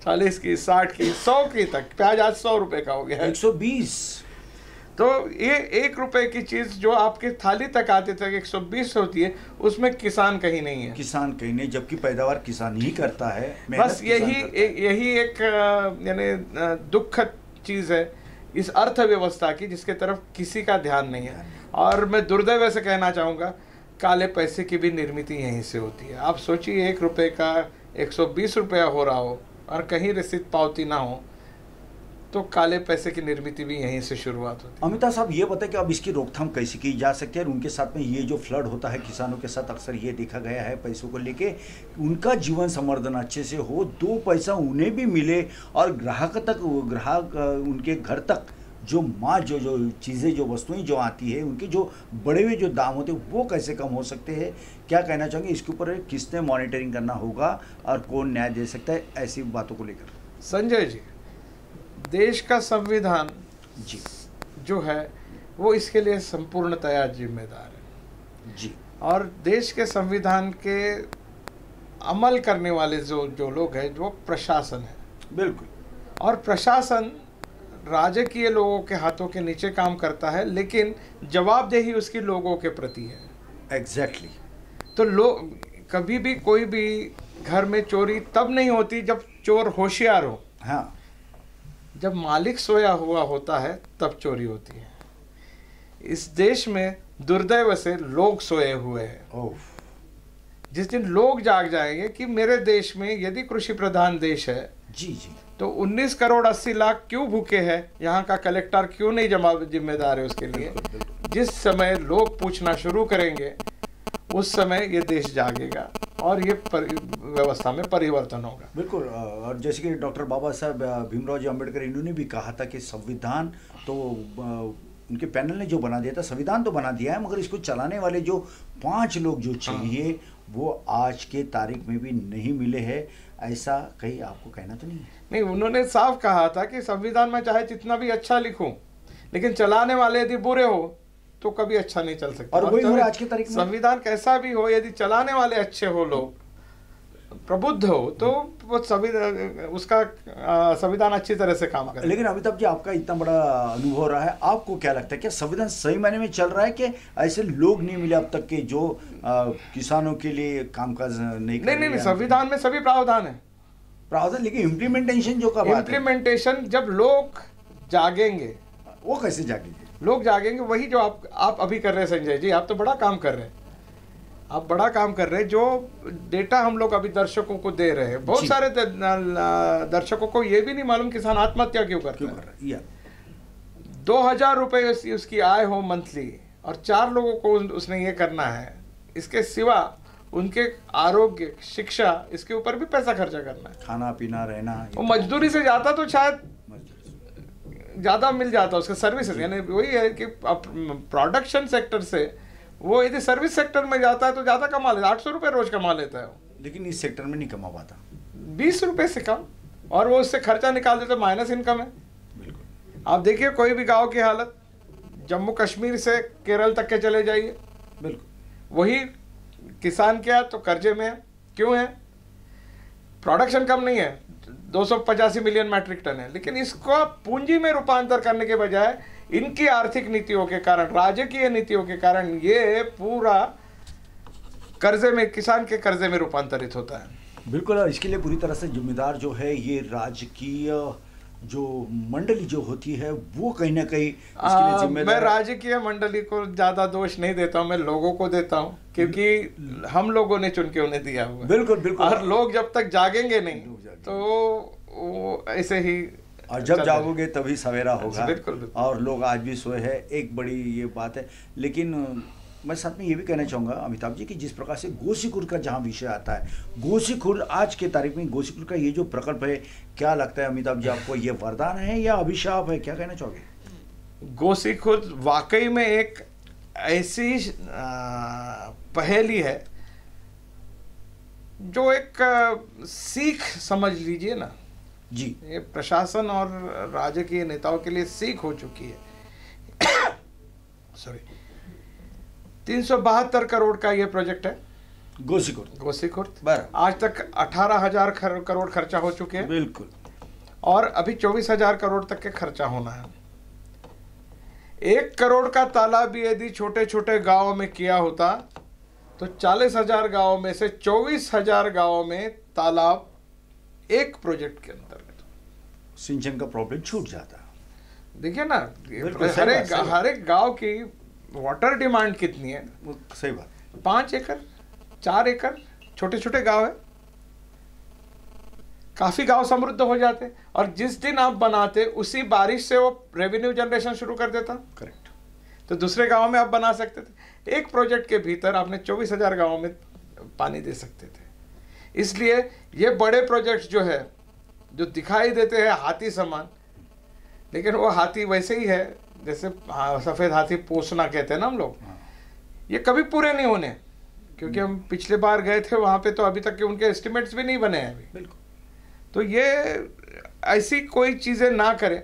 चालीस की, साठ की, सौ की तक। प्याज आज सौ रुपए का हो गया है। एक सौ बीस। तो ये एक रुपए की चीज जो आपकी थाली तक आती तक एक सौ बीस होती है, उसमें किसान कहीं नहीं है। किसान कहीं नहीं, जबकि पैदावार किसान ही करता है। बस यही ए, यही एक यानी दुखद चीज है इस अर्थव्यवस्था की, जिसके तरफ किसी का ध्यान नहीं है। और मैं दुर्दैव से कहना चाहूँगा, काले पैसे की भी निर्मित यहीं से होती है। आप सोचिए, एक रुपए का एक सौ बीस रुपया हो रहा हो और कहीं रसीद पावती ना हो, तो काले पैसे की निर्मित भी यहीं से शुरुआत होती है। अमिताभ साहब, ये बताएं कि अब इसकी रोकथाम कैसे की जा सकती है, और उनके साथ में ये जो फ्लड होता है किसानों के साथ, अक्सर ये देखा गया है पैसों को लेके, उनका जीवन संवर्धन अच्छे से हो, दो पैसा उन्हें भी मिले, और ग्राहक तक, ग्राहक उनके घर तक जो माल, जो जो चीज़ें, जो वस्तुएं जो आती है, उनके जो बड़े हुए जो दाम होते हैं वो कैसे कम हो सकते हैं? क्या कहना चाहोगे इसके ऊपर? किसने मॉनिटरिंग करना होगा और कौन न्याय दे सकता है ऐसी बातों को लेकर? संजय जी, देश का संविधान जी जो है वो इसके लिए संपूर्णतया जिम्मेदार है जी। और देश के संविधान के अमल करने वाले जो जो लोग हैं, जो प्रशासन है। बिल्कुल। और प्रशासन राजकीय लोगों के हाथों के नीचे काम करता है, लेकिन जवाबदेही उसकी लोगों के प्रति है। एग्जैक्टली। तो लोग, कभी भी कोई भी घर में चोरी तब नहीं होती जब चोर होशियार हो। हाँ। जब मालिक सोया हुआ होता है तब चोरी होती है। इस देश में दुर्दैव से लोग सोए हुए हैं। ओह। जिस दिन लोग जाग जाएंगे कि मेरे देश में यदि कृषि प्रधान देश है, जी जी, तो उन्नीस करोड़ अस्सी लाख क्यों भूखे हैं, यहाँ का कलेक्टर क्यों नहीं जमा जिम्मेदार है उसके लिए। जिस समय लोग पूछना शुरू करेंगे, उस समय ये देश जागेगा और ये व्यवस्था में परिवर्तन होगा। बिल्कुल। और जैसे कि डॉक्टर बाबा साहब भीमराव जी अम्बेडकर, इन्होंने भी कहा था कि संविधान तो उनके पैनल ने जो बना दिया था, संविधान तो बना दिया है, मगर इसको चलाने वाले जो पांच लोग जो चाहिए वो आज के तारीख में भी नहीं मिले हैं। ऐसा कहीं आपको कहना तो नहीं है? नहीं, उन्होंने साफ कहा था कि संविधान में चाहे जितना भी अच्छा लिखूं, लेकिन चलाने वाले यदि बुरे हो तो कभी अच्छा नहीं चल सकता। और वही हो आज की तारीख में। संविधान कैसा भी हो, यदि चलाने वाले अच्छे हो, लोग प्रबुद्ध हो, तो वो संविधान, उसका संविधान अच्छी तरह से काम करे। लेकिन अमिताभ जी, आपका इतना बड़ा अनुभव रहा है, आपको क्या लगता है, क्या संविधान सही मायने में चल रहा है कि ऐसे लोग नहीं मिले अब तक के जो आ, किसानों के लिए कामकाज नहीं कर नहीं नहीं, नहीं संविधान में सभी प्रावधान है, प्रावधान, लेकिन इम्प्लीमेंटेशन जो का बात है, इम्प्लीमेंटेशन जब लोग जागेंगे। वो कैसे जागेंगे? लोग जागेंगे, वही जो आप आप अभी कर रहे हैं संजय जी। आप तो बड़ा काम कर रहे हैं, आप बड़ा काम कर रहे हैं। जो डेटा हम लोग अभी दर्शकों को दे रहे हैं, बहुत सारे दर्शकों को ये भी नहीं मालूम किसान आत्महत्या क्यों करते हैं। दो हजार रुपये उसकी आय हो मंथली, और चार लोगों को उसने ये करना है, इसके सिवा उनके आरोग्य, शिक्षा, इसके ऊपर भी पैसा खर्चा करना है, खाना पीना रहना। वो मजदूरी से जाता तो शायद ज़्यादा मिल जाता उसका सर्विसेज। यानी वही है कि प्रोडक्शन सेक्टर से वो यदि सर्विस सेक्टर में जाता है तो ज़्यादा कमा लेता है, आठ सौ रुपये रोज कमा लेता है वो, लेकिन इस सेक्टर में नहीं कमा पाता, बीस रुपये से कम, और वो उससे खर्चा निकाल देते, माइनस इनकम है। बिल्कुल। आप देखिए कोई भी गांव की हालत, जम्मू कश्मीर से केरल तक के चले जाइए, बिल्कुल वही किसान क्या तो कर्जे में है। क्यों है? प्रोडक्शन कम नहीं है, दो सौ पचासी मिलियन मैट्रिक टन है, लेकिन इसको पूंजी में रूपांतर करने के बजाय इनकी आर्थिक नीतियों के कारण, राजकीय नीतियों के कारण ये पूरा कर्जे में, किसान के कर्जे में रूपांतरित होता है। बिल्कुल। और इसके लिए पूरी तरह से जिम्मेदार जो है ये राजकीय जो मंडली जो होती है, वो कहीं ना कहीं इसके लिए जिम्मेदार। मैं राजकीय मंडली को ज्यादा दोष नहीं देता हूँ, मैं लोगों को देता हूँ, क्योंकि हम लोगों ने चुन के उन्हें दिया हुआ है। बिल्कुल बिल्कुल। और लोग जब तक जागेंगे नहीं तो वो ऐसे ही, और जब जागोगे तभी सवेरा होगा। बिल्कुल, बिल्कुल। और लोग आज भी सोए हैं, एक बड़ी ये बात है। लेकिन मैं साथ में ये भी कहना चाहूँगा अमिताभ जी कि जिस प्रकार से गोसीखुर्द का जहाँ विषय आता है, गोसीखुर्द आज के तारीख में गोसीखुर्द का ये जो प्रकल्प है, क्या लगता है अमिताभ जी आपको, ये वरदान है या अभिशाप है? क्या कहना चाहोगे? गोसीखुर्द वाकई में एक ऐसी पहेली है जो एक सीख समझ लीजिए ना जी, ये प्रशासन और राजकीय नेताओं के लिए सीख हो चुकी है। सॉरी, तीन सौ बहत्तर करोड़ का ये प्रोजेक्ट है। गोसीखुर्द गोसीखुर्द बराबर। आज तक अठारह हजार करोड़ खर्चा हो चुके हैं बिल्कुल। और अभी चौबीस हजार करोड़ तक के खर्चा होना है। एक करोड़ का तालाब भी यदि छोटे छोटे गांवों में किया होता तो चालीस हजार गाँव में से चौबीस हजार गाँव में तालाब एक प्रोजेक्ट के अंतर्गत सिंचन का प्रॉब्लम छूट जाता। देखिए ना, बिल्कुल, सही हर बात, एक सही बात। हर एक गाँव की वाटर डिमांड कितनी है? वो सही बात। पाँच एकड़ चार एकड़ छोटे छोटे गांव है, काफी गांव समृद्ध हो जाते और जिस दिन आप बनाते उसी बारिश से वो रेवेन्यू जनरेशन शुरू कर देता। करेक्ट। तो दूसरे गांव में आप बना सकते थे। एक प्रोजेक्ट के भीतर आपने चौबीस हजार गाँव में पानी दे सकते थे। इसलिए ये बड़े प्रोजेक्ट्स जो है, जो दिखाई देते हैं हाथी समान, लेकिन वो हाथी वैसे ही है जैसे सफ़ेद हाथी पोसना कहते हैं ना हम लोग, ये कभी पूरे नहीं होने। क्योंकि हम पिछले बार गए थे वहाँ पे तो अभी तक के उनके एस्टिमेट्स भी नहीं बने हैं अभी। बिल्कुल। तो ये ऐसी कोई चीज़ें ना करें।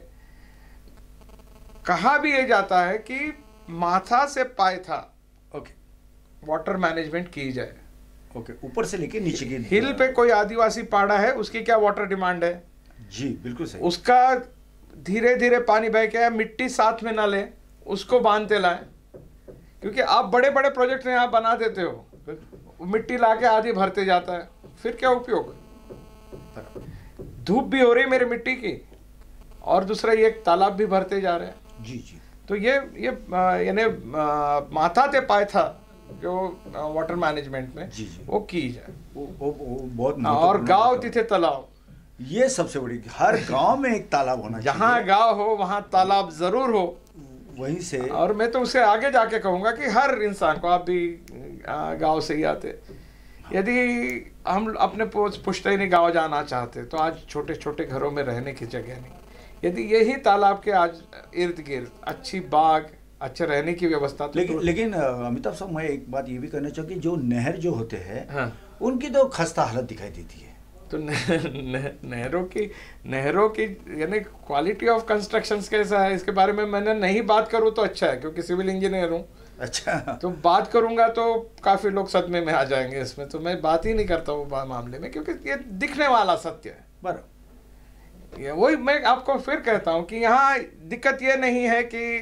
कहा भी ये जाता है कि माथा से पायथा ओके वाटर मैनेजमेंट की जाए। ओके, ऊपर से लेके नीचे की हिल पे कोई आदिवासी पाड़ा है, उसकी क्या वाटर डिमांड है? जी बिल्कुल सही। उसका धीरे धीरे पानी बह के मिट्टी साथ में ना ले, उसको बांधते लाए। क्योंकि आप बड़े बड़े प्रोजेक्ट यहाँ बना देते हो, मिट्टी लाके आधी भरते जाता है, फिर क्या उपयोग? धूप भी हो रही मेरी मिट्टी की और दूसरा ये तालाब भी भरते जा रहे हैं। जी जी। तो ये ये यानी माथा ते पाए था जो वाटर मैनेजमेंट में जी जी। वो की जाए। वो, वो, वो बहुत और महत्वपूर्ण गांव बात है। तिथे तालाब, ये सबसे बड़ी, हर गांव में एक तालाब होना जहाँ चाहिए। गांव हो वहाँ तालाब जरूर हो। वहीं से और मैं तो उसे आगे जाके कहूँगा कि हर इंसान को, आप भी गांव से ही आते, यदि हम अपने पुश्तैनी गांव जाना चाहते तो आज छोटे छोटे घरों में रहने की जगह नहीं। यदि यही तालाब के आज इर्द गिर्द अच्छी बाग, अच्छे रहने की व्यवस्था तो लेकिन लेकिन अमिताभ साहब, मैं एक बात ये भी कहना चाहूँ कि जो नहर जो होते हैं, हाँ। उनकी तो खस्ता हालत दिखाई देती है। तो नहरों की नहरों की यानी क्वालिटी ऑफ कंस्ट्रक्शन कैसा है, इसके बारे में मैंने नहीं बात करूँ तो अच्छा है, क्योंकि सिविल इंजीनियर हूँ। अच्छा। तो बात करूंगा तो काफी लोग सदमे में आ जाएंगे इसमें, तो मैं बात ही नहीं करता हूँ मामले में, क्योंकि ये दिखने वाला सत्य है। बराबर। ये वही मैं आपको फिर कहता हूँ कि यहाँ दिक्कत ये नहीं है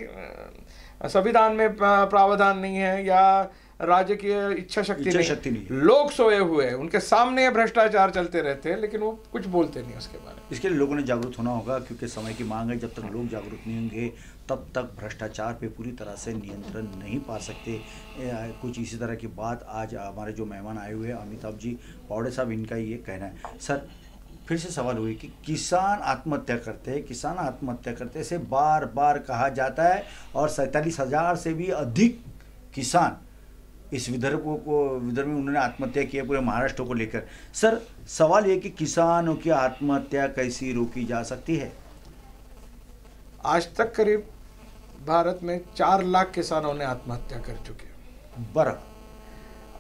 कि संविधान में प्रावधान नहीं है या राज्य की इच्छा शक्ति इच्छा नहीं, शक्ति नहीं है। लोग सोए हुए हैं, उनके सामने भ्रष्टाचार चलते रहते हैं, लेकिन वो कुछ बोलते नहीं उसके बारे में। इसके लिए लोगों ने जागरूक होना होगा, क्योंकि समय की मांग है। जब तक लोग जागरूक नहीं होंगे तब तक भ्रष्टाचार पे पूरी तरह से नियंत्रण नहीं पा सकते। कुछ इसी तरह की बात आज हमारे जो मेहमान आए हुए हैं अमिताभ जी पावड़े साहब, इनका ये कहना है। सर, फिर से सवाल हुई कि किसान आत्महत्या करते हैं, किसान आत्महत्या करते हैं, इसे बार बार कहा जाता है, और सैंतालीस हजार से भी अधिक किसान इस विदर्भ को विदर्भ में उन्होंने आत्महत्या की है, पूरे महाराष्ट्र को लेकर। सर, सवाल ये कि किसानों की आत्महत्या कैसी रोकी जा सकती है? आज तक करीब भारत में चार लाख किसानों ने आत्महत्या कर चुके हैं। बराबर।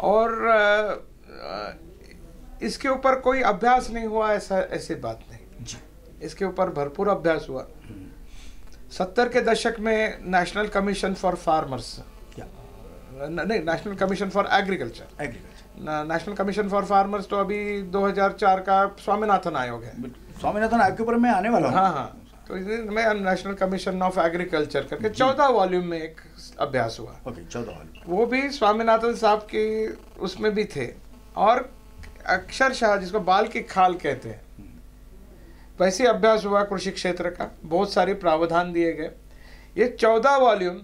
और इसके ऊपर कोई अभ्यास नहीं हुआ, ऐसा ऐसी बात नहीं जी। इसके ऊपर भरपूर अभ्यास हुआ। सत्तर के दशक में नेशनल कमीशन फॉर फार्मर्स, नहीं national commission for agriculture agriculture national commission for farmers तो अभी दो हज़ार चार का स्वामीनाथन आयोग है। स्वामीनाथन आयोग के ऊपर मैं आने वाला हूँ। हाँ हाँ, तो मैं नेशनल कमीशन ऑफ एग्रीकल्चर करके चौदह वॉल्यूम में एक अभ्यास हुआ। ओके, चौदह वॉल्यूम। वो भी स्वामीनाथन साहब की उसमें भी थे, और अक्षरशः जिसको बाल की खाल कहते हैं वैसे अभ्यास हुआ कृषि क्षेत्र का, बहुत सारे प्रावधान दिए गए। ये चौदह वॉल्यूम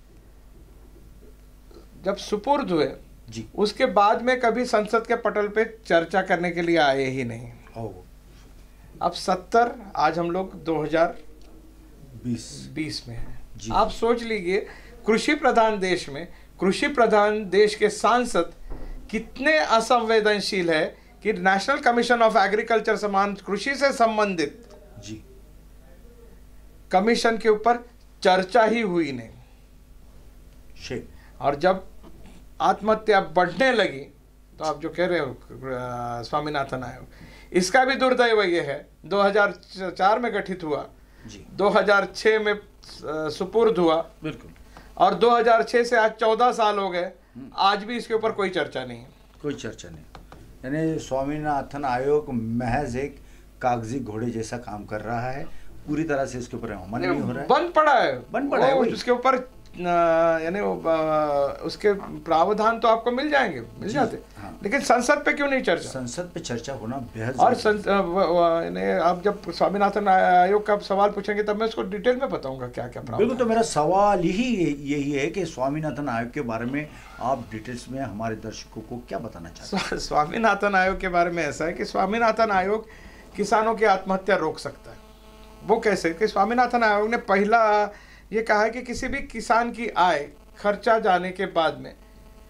जब सुपुर्द हुए जी, उसके बाद में कभी संसद के पटल पे चर्चा करने के लिए आए ही नहीं। ओ, अब सत्तर, आज हम लोग दो हज़ार बीस बीस में हैं। जी। आप सोच लीजिए, कृषि प्रधान देश में कृषि प्रधान देश के सांसद कितने असंवेदनशील है कि नेशनल कमीशन ऑफ एग्रीकल्चर समान कृषि से संबंधित जी कमीशन के ऊपर चर्चा ही हुई नहीं। शेख। और जब आत्महत्या बढ़ने लगी तो आप जो कह रहे हो स्वामीनाथन आयोग, इसका भी दुर्दैव ये है, दो हज़ार चार में गठित हुआ जी, दो हज़ार छह में सुपुर्द हुआ, बिल्कुल। और दो हज़ार छह से आज चौदह साल हो गए, आज भी इसके ऊपर कोई चर्चा नहीं है। कोई चर्चा नहीं। यानी स्वामीनाथन आयोग महज एक कागजी घोड़े जैसा काम कर रहा है, पूरी तरह से इसके ऊपर अमल नहीं हो रहा है, बंद पड़ा है, बंद पड़ा है। उसके ऊपर यानी उसके प्रावधान तो आपको मिल जाएंगे, मिल जाते, हाँ। लेकिन संसद पे क्यों नहीं चर्चा? संसद पे चर्चा होना बेहद और यानी आप जब स्वामीनाथन आयोग का सवाल पूछेंगे तब मैं उसको डिटेल में बताऊंगा क्या क्या प्रावधान। बिल्कुल, तो मेरा सवाल ही यही है कि स्वामीनाथन आयोग के बारे में आप डिटेल्स में हमारे दर्शकों को क्या बताना चाहते हैं? स्वामीनाथन आयोग के बारे में ऐसा है कि स्वामीनाथन आयोग किसानों की आत्महत्या रोक सकता है। वो कैसे कि स्वामीनाथन आयोग ने पहला ये कहा है कि किसी भी किसान की आय खर्चा जाने के बाद में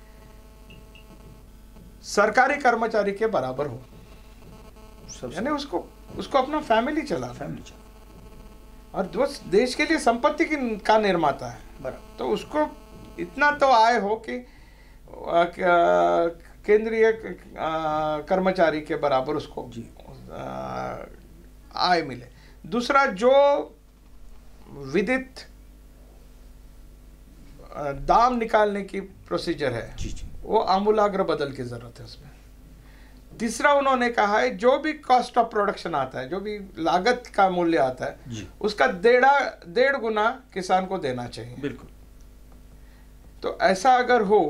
सरकारी कर्मचारी के बराबर हो, यानी उसको उसको अपना फैमिली चला फैमिली चला और जो देश के लिए संपत्ति की का निर्माता है, बराबर, तो उसको इतना तो आय हो कि केंद्रीय कर्मचारी के बराबर उसको आय मिले। दूसरा, जो विदित दाम निकालने की प्रोसीजर है जी जी। वो आमूलाग्र बदल की जरूरत है उसमें। तीसरा, उन्होंने कहा है जो भी कॉस्ट ऑफ प्रोडक्शन आता है, जो भी लागत का मूल्य आता है जी। उसका डेढ़ा डेढ़ गुना किसान को देना चाहिए। बिल्कुल। तो ऐसा अगर हो,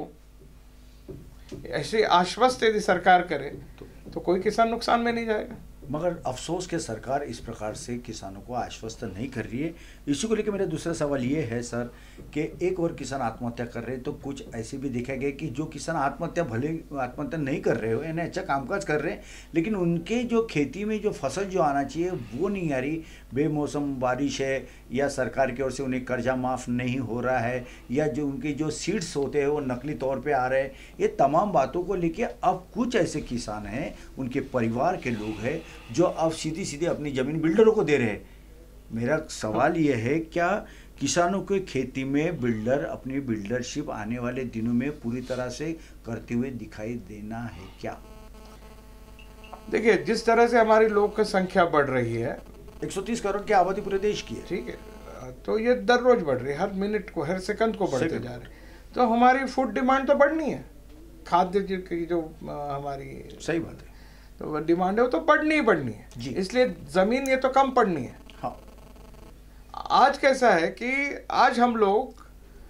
ऐसे आश्वस्त यदि सरकार करे तो, तो कोई किसान नुकसान में नहीं जाएगा। मगर अफसोस के सरकार इस प्रकार से किसानों को आश्वस्त नहीं कर रही है। इसी को लेकर मेरा दूसरा सवाल ये है सर कि एक और किसान आत्महत्या कर रहे हैं, तो कुछ ऐसे भी देखा गया कि जो किसान आत्महत्या भले आत्महत्या नहीं कर रहे हो, यानी अच्छा कामकाज कर रहे हैं, लेकिन उनके जो खेती में जो फसल जो आना चाहिए वो नहीं आ रही। बेमौसम बारिश है, या सरकार की ओर से उन्हें कर्जा माफ़ नहीं हो रहा है, या जो उनके जो सीड्स होते हैं वो नकली तौर पे आ रहे हैं। ये तमाम बातों को लेके अब कुछ ऐसे किसान हैं, उनके परिवार के लोग हैं, जो अब सीधी सीधी अपनी ज़मीन बिल्डरों को दे रहे हैं। मेरा सवाल ये है, क्या किसानों के खेती में बिल्डर अपनी बिल्डरशिप आने वाले दिनों में पूरी तरह से करते हुए दिखाई देना है क्या? देखिए, जिस तरह से हमारी लोग संख्या बढ़ रही है, एक सौ तीस करोड़ की आबादी पूरे देश की है, ठीक है, तो ये दर रोज बढ़ रही है, हर मिनट को, हर सेकंड को बढ़ते जा रहे हैं। तो हमारी फूड डिमांड तो बढ़नी है, खाद्य की जो हमारी, सही बात है, तो डिमांड है वो तो बढ़नी ही बढ़नी है जी। इसलिए जमीन ये तो कम पड़नी है। हाँ। आज कैसा है कि आज हम लोग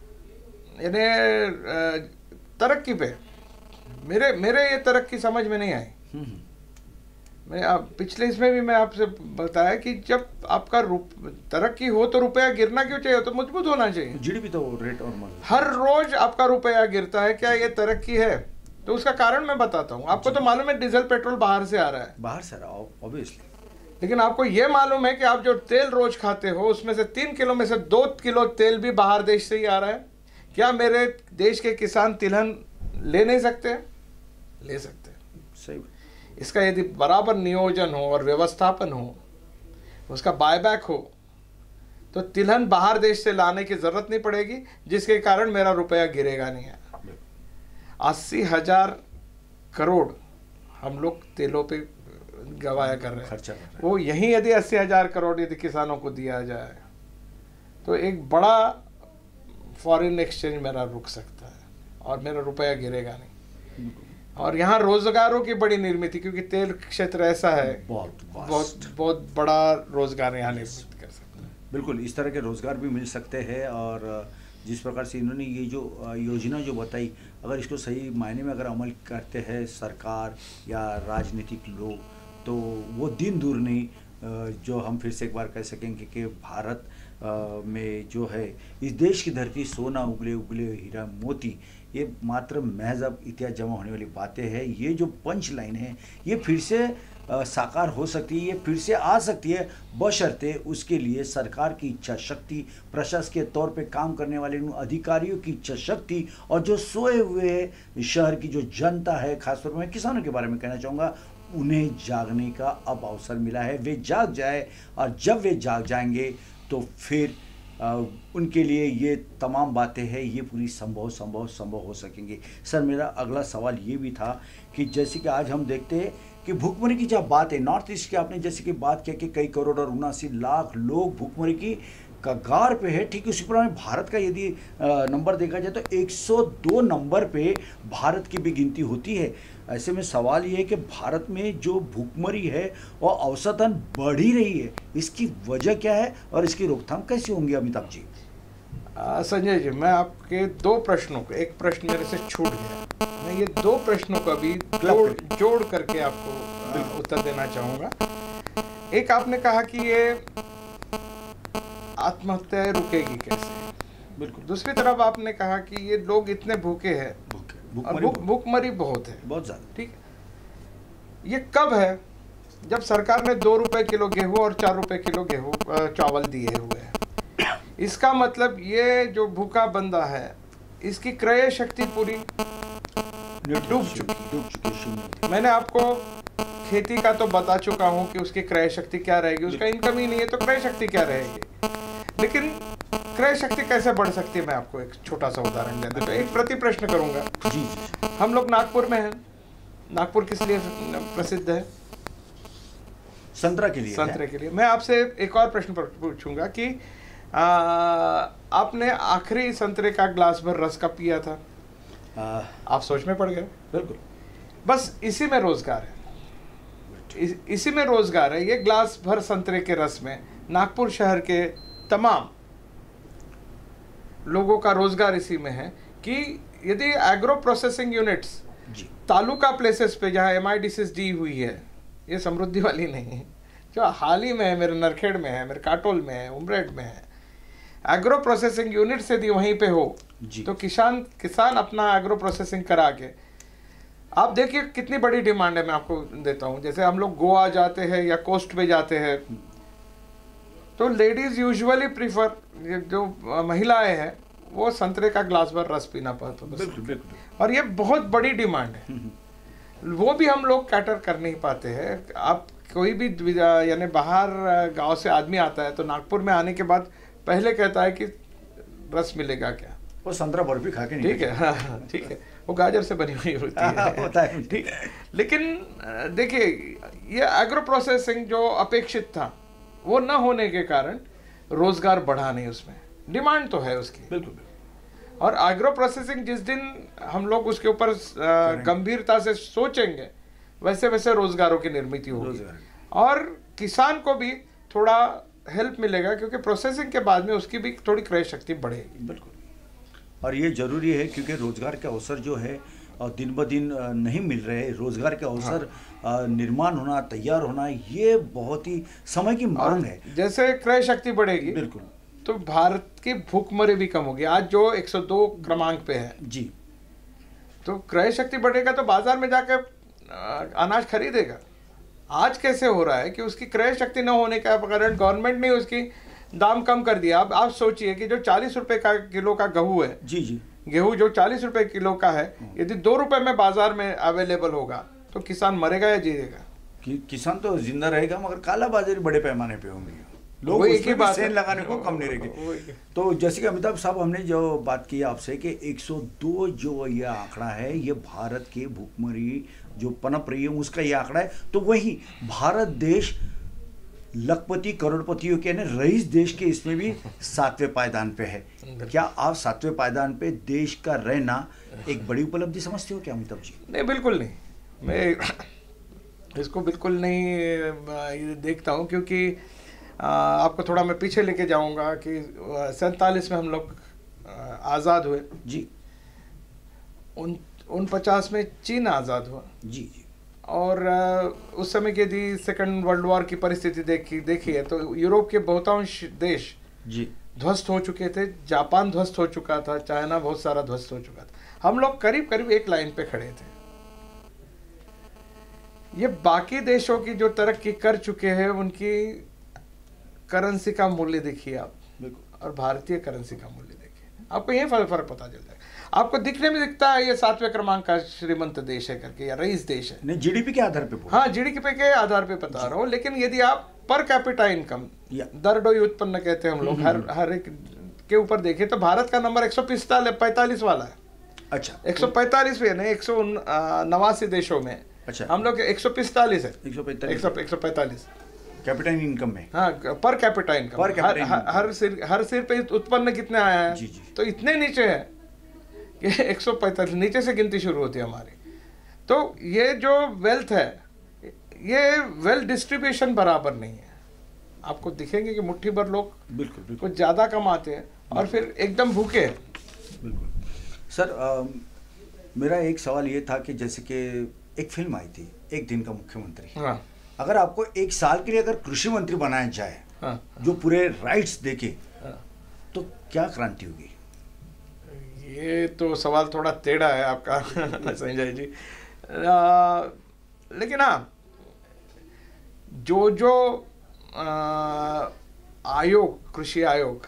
यानी तरक्की पे, मेरे मेरे ये तरक्की समझ में नहीं आई। मैं आप पिछले इसमें भी मैं आपसे बताया कि जब आपका तरक्की हो तो रुपया गिरना क्यों चाहिए, तो मजबूत होना चाहिए। जीडीपी तो रेट और हर रोज आपका रुपया गिरता है, क्या ये तरक्की है? तो उसका कारण मैं बताता हूँ। आपको तो मालूम है डीजल पेट्रोल बाहर से आ रहा है, बाहर से रहा ऑब्वियसली, लेकिन आपको ये मालूम है कि आप जो तेल रोज खाते हो उसमें से तीन किलो में से दो किलो तेल भी बाहर देश से ही आ रहा है। क्या मेरे देश के किसान तिलहन ले नहीं सकते? ले सकते हैं। सही। इसका यदि बराबर नियोजन हो और व्यवस्थापन हो, उसका बायबैक हो, तो तिलहन बाहर देश से लाने की जरूरत नहीं पड़ेगी, जिसके कारण मेरा रुपया गिरेगा नहीं है। अस्सी हजार करोड़ हम लोग तेलों पे गवाया कर रहे हैं, खर्चा कर रहे हैं। वो यही यदि अस्सी हजार करोड़ यदि किसानों को दिया जाए तो एक बड़ा फॉरेन एक्सचेंज मेरा रुक सकता है और मेरा रुपया गिरेगा नहीं। और यहाँ रोजगारों की बड़ी निर्मित, क्योंकि तेल क्षेत्र ऐसा है, बहुत बहुत बहुत बड़ा रोजगार यहाँ निर्मित कर सकते हैं। बिल्कुल, इस तरह के रोजगार भी मिल सकते हैं। और जिस प्रकार से इन्होंने ये जो योजना जो बताई, अगर इसको सही मायने में अगर अमल करते हैं सरकार या राजनीतिक लोग, तो वो दिन दूर नहीं जो हम फिर से एक बार कह सकेंगे कि भारत में जो है, इस देश की धरती सोना उगले उगले हीरा मोती, ये मात्र महज अब इतिहास जमा होने वाली बातें हैं। ये जो पंच लाइन है ये फिर से साकार हो सकती है, ये फिर से आ सकती है, बशर्ते उसके लिए सरकार की इच्छा शक्ति, प्रशासकीय तौर पे काम करने वाले उन अधिकारियों की इच्छा शक्ति, और जो सोए हुए शहर की जो जनता है, खासतौर पर मैं किसानों के बारे में कहना चाहूँगा, उन्हें जागने का अब अवसर मिला है। वे जाग जाए, और जब वे जाग जाएंगे तो फिर आ, उनके लिए ये तमाम बातें हैं, ये पूरी संभव संभव संभव हो सकेंगे। सर, मेरा अगला सवाल ये भी था कि जैसे कि आज हम देखते हैं कि भूखमरी की जब बात है, नॉर्थ ईस्ट की आपने जैसे कि बात किया कि कई करोड़ और उनासी लाख लोग भूखमरी की कगार पे है। ठीक उसी प्रकार भारत का यदि नंबर देखा जाए तो एक सौ दो नंबर पे भारत की भी गिनती होती है। ऐसे में सवाल ये है कि भारत में जो भूखमरी है वो औसतन बढ़ ही रही है, इसकी वजह क्या है और इसकी रोकथाम कैसे होंगी अमिताभ जी? आ, संजय जी, मैं आपके दो प्रश्नों को, एक प्रश्न मेरे से छूट गया, मैं ये दो प्रश्नों को अभी जोड़ जोड़ करके आपको आ, उत्तर देना चाहूँगा। एक आपने कहा कि ये आत्महत्याएं रुकेगी कैसे, बिल्कुल। दूसरी तरफ आपने कहा कि ये लोग इतने भूखे हैं और भूख भूखमरी बहुत है, बहुत ज़्यादा। ठीक है, ये कब है? जब सरकार ने दो रुपए किलो गेहूं और चार रुपए किलो गेहूं चावल दिए हुए हैं। इसका मतलब ये जो भूखा बंदा है, इसकी क्रय शक्ति पूरी डूब चुकी डूब चुकी। मैंने आपको खेती का तो बता चुका हूं कि उसकी क्रय शक्ति क्या रहेगी, उसका इनकम ही नहीं है तो क्रय शक्ति क्या रहेगी। लेकिन क्रय शक्ति कैसे बढ़ सकती है, मैं आपको एक छोटा सा उदाहरण देना तो एक प्रति प्रश्न करूंगा। जी जी। हम लोग नागपुर में हैं, नागपुर किस लिए प्रसिद्ध है? संतरा के लिए। संतरे के लिए। मैं आपसे एक और प्रश्न पूछूंगा कि आ, आपने आखिरी संतरे का ग्लास भर रस कब पिया था? आ, आप सोच में पड़ गए। बिल्कुल। बस इसी में रोजगार है, इस, इसी में रोजगार है। ये ग्लास भर संतरे के रस में नागपुर शहर के तमाम लोगों का रोजगार इसी में है कि यदि agro processing units taluka places पे जहाँ M I D C D हुई है, ये समृद्धि वाली नहीं है, जो हाल ही में है, मेरे नरखेड़ में है, मेरे काटोल में है, उमरेड में है, एग्रो प्रोसेसिंग यूनिट यदि वहीं पे हो तो किसान किसान अपना एग्रो प्रोसेसिंग करा के, आप देखिए कितनी बड़ी डिमांड है। मैं आपको देता हूँ, जैसे हम लोग गोवा जाते हैं या कोस्ट पे जाते हैं तो लेडीज यूजुअली प्रीफर, जो महिलाएं हैं वो संतरे का ग्लास भर रस पीना पड़ता है और ये बहुत बड़ी डिमांड है, वो भी हम लोग कैटर कर नहीं पाते हैं। आप कोई भी यानी बाहर गांव से आदमी आता है तो नागपुर में आने के बाद पहले कहता है कि रस मिलेगा क्या, वो संतरा बर्फी खा के नहीं। ठीक है, हाँ ठीक है, वो गाजर से बनी हुई होती है, होता है, ठीक है। लेकिन देखिए ये एग्रो प्रोसेसिंग जो अपेक्षित था वो न होने के कारण रोजगार बढ़ा नहीं, उसमें डिमांड तो है उसकी, बिल्कुल। और एग्रो प्रोसेसिंग जिस दिन हम लोग उसके ऊपर गंभीरता से सोचेंगे वैसे वैसे रोजगारों की निर्मित होगी और किसान को भी थोड़ा हेल्प मिलेगा, क्योंकि प्रोसेसिंग के बाद में उसकी भी थोड़ी क्रय शक्ति बढ़ेगी। बिल्कुल। और ये जरूरी है क्योंकि रोजगार के अवसर जो है दिन ब दिन नहीं मिल रहे, रोजगार के अवसर हाँ। निर्माण होना, तैयार होना, ये बहुत ही समय की मांग है। जैसे क्रय शक्ति बढ़ेगी, बिल्कुल, तो भारत की भूखमरी भी कम होगी। आज जो एक सौ दो क्रमांक पे है जी, तो क्रय शक्ति बढ़ेगा तो बाजार में जाकर अनाज खरीदेगा। आज कैसे हो रहा है कि उसकी क्रय शक्ति न होने का कारण गवर्नमेंट ने उसकी दाम कम कर दिया। अब आप सोचिए कि जो चालीस रुपए का किलो का गेहूं है, जी जी, गेहूं जो चालीस रुपए किलो का है, यदि दो रुपए में बाजार में अवेलेबल होगा तो किसान मरेगा या जिएगा? कि, किसान तो जिंदा रहेगा मगर काला बाजारी बड़े पैमाने पे होंगी, लोग एक ही बात सेल लगाने को कम नहीं रहेगी। तो जैसे कि अमिताभ साहब हमने जो बात की आपसे कि एक सौ दो जो ये आंकड़ा है, ये भारत के भूखमरी जो पनप रही है उसका ये आंकड़ा है। तो वही भारत देश लखपति करोड़पतियों के यानी रईस देश के इसमें भी सातवें पायदान पे है। क्या आप सातवें पायदान पे देश का रहना एक बड़ी उपलब्धि समझते हो क्या अमिताभ जी? नहीं, बिल्कुल नहीं, मैं इसको बिल्कुल नहीं देखता हूँ, क्योंकि आ, आपको थोड़ा मैं पीछे लेके जाऊंगा कि सैंतालीस में हम लोग आज़ाद हुए जी, उन उन पचास में चीन आज़ाद हुआ जी जी, और आ, उस समय की यदि सेकंड वर्ल्ड वॉर की परिस्थिति देखी देखी है तो यूरोप के बहुतांश देश जी ध्वस्त हो चुके थे, जापान ध्वस्त हो चुका था, चाइना बहुत सारा ध्वस्त हो चुका था, हम लोग करीब करीब एक लाइन पे खड़े थे। ये बाकी देशों की जो तरक्की कर चुके हैं उनकी करेंसी का मूल्य देखिए आप, और भारतीय करेंसी का मूल्य देखिए, आपको यही फर्क फर्क पता चल जाएगा। आपको दिखने में दिखता है ये सातवें क्रमांक का श्रीमंत देश है करके या रईस देश है, नहीं जीडीपी के आधार पे, हाँ जीडीपी के आधार पे बता रहा हूँ। लेकिन यदि आप पर कैपिटा इनकम, दरडोई उत्पन्न कहते हैं हम लोग, हर हर एक के ऊपर देखें तो भारत का नंबर एक सौ पैंतालीस वाला है। अच्छा, एक सौ पैंतालीस भी नहीं, एक सौ नवासी देशों में अच्छा हम लोग एक सौ पैंतालीस है, एक सौ पैंतालीस कैपिटल इनकम में, हाँ पर कैपिटा इनकम, पर हर, हर हर सिर हर सिर पे उत्पन्न कितने आया है, जी जी, तो इतने नीचे है कि एक सौ पैंतालीस नीचे से गिनती शुरू होती है हमारी। तो ये जो वेल्थ है, ये वेल्थ डिस्ट्रीब्यूशन बराबर नहीं है। आपको दिखेंगे कि मुट्ठी भर लोग बिल्कुल बिल्कुल कुछ ज़्यादा कमाते हैं और फिर एकदम भूखे हैं। बिल्कुल। सर आ, मेरा एक सवाल ये था कि जैसे कि एक फिल्म आई थी एक दिन का मुख्यमंत्री, हाँ अगर आपको एक साल के लिए अगर कृषि मंत्री बनाया जाए, हाँ जो पूरे राइट्स देके, हाँ। तो क्या क्रांति होगी? ये तो सवाल थोड़ा टेढ़ा है आपका संजय जी, आ, लेकिन हाँ जो जो आ, आयोग, कृषि आयोग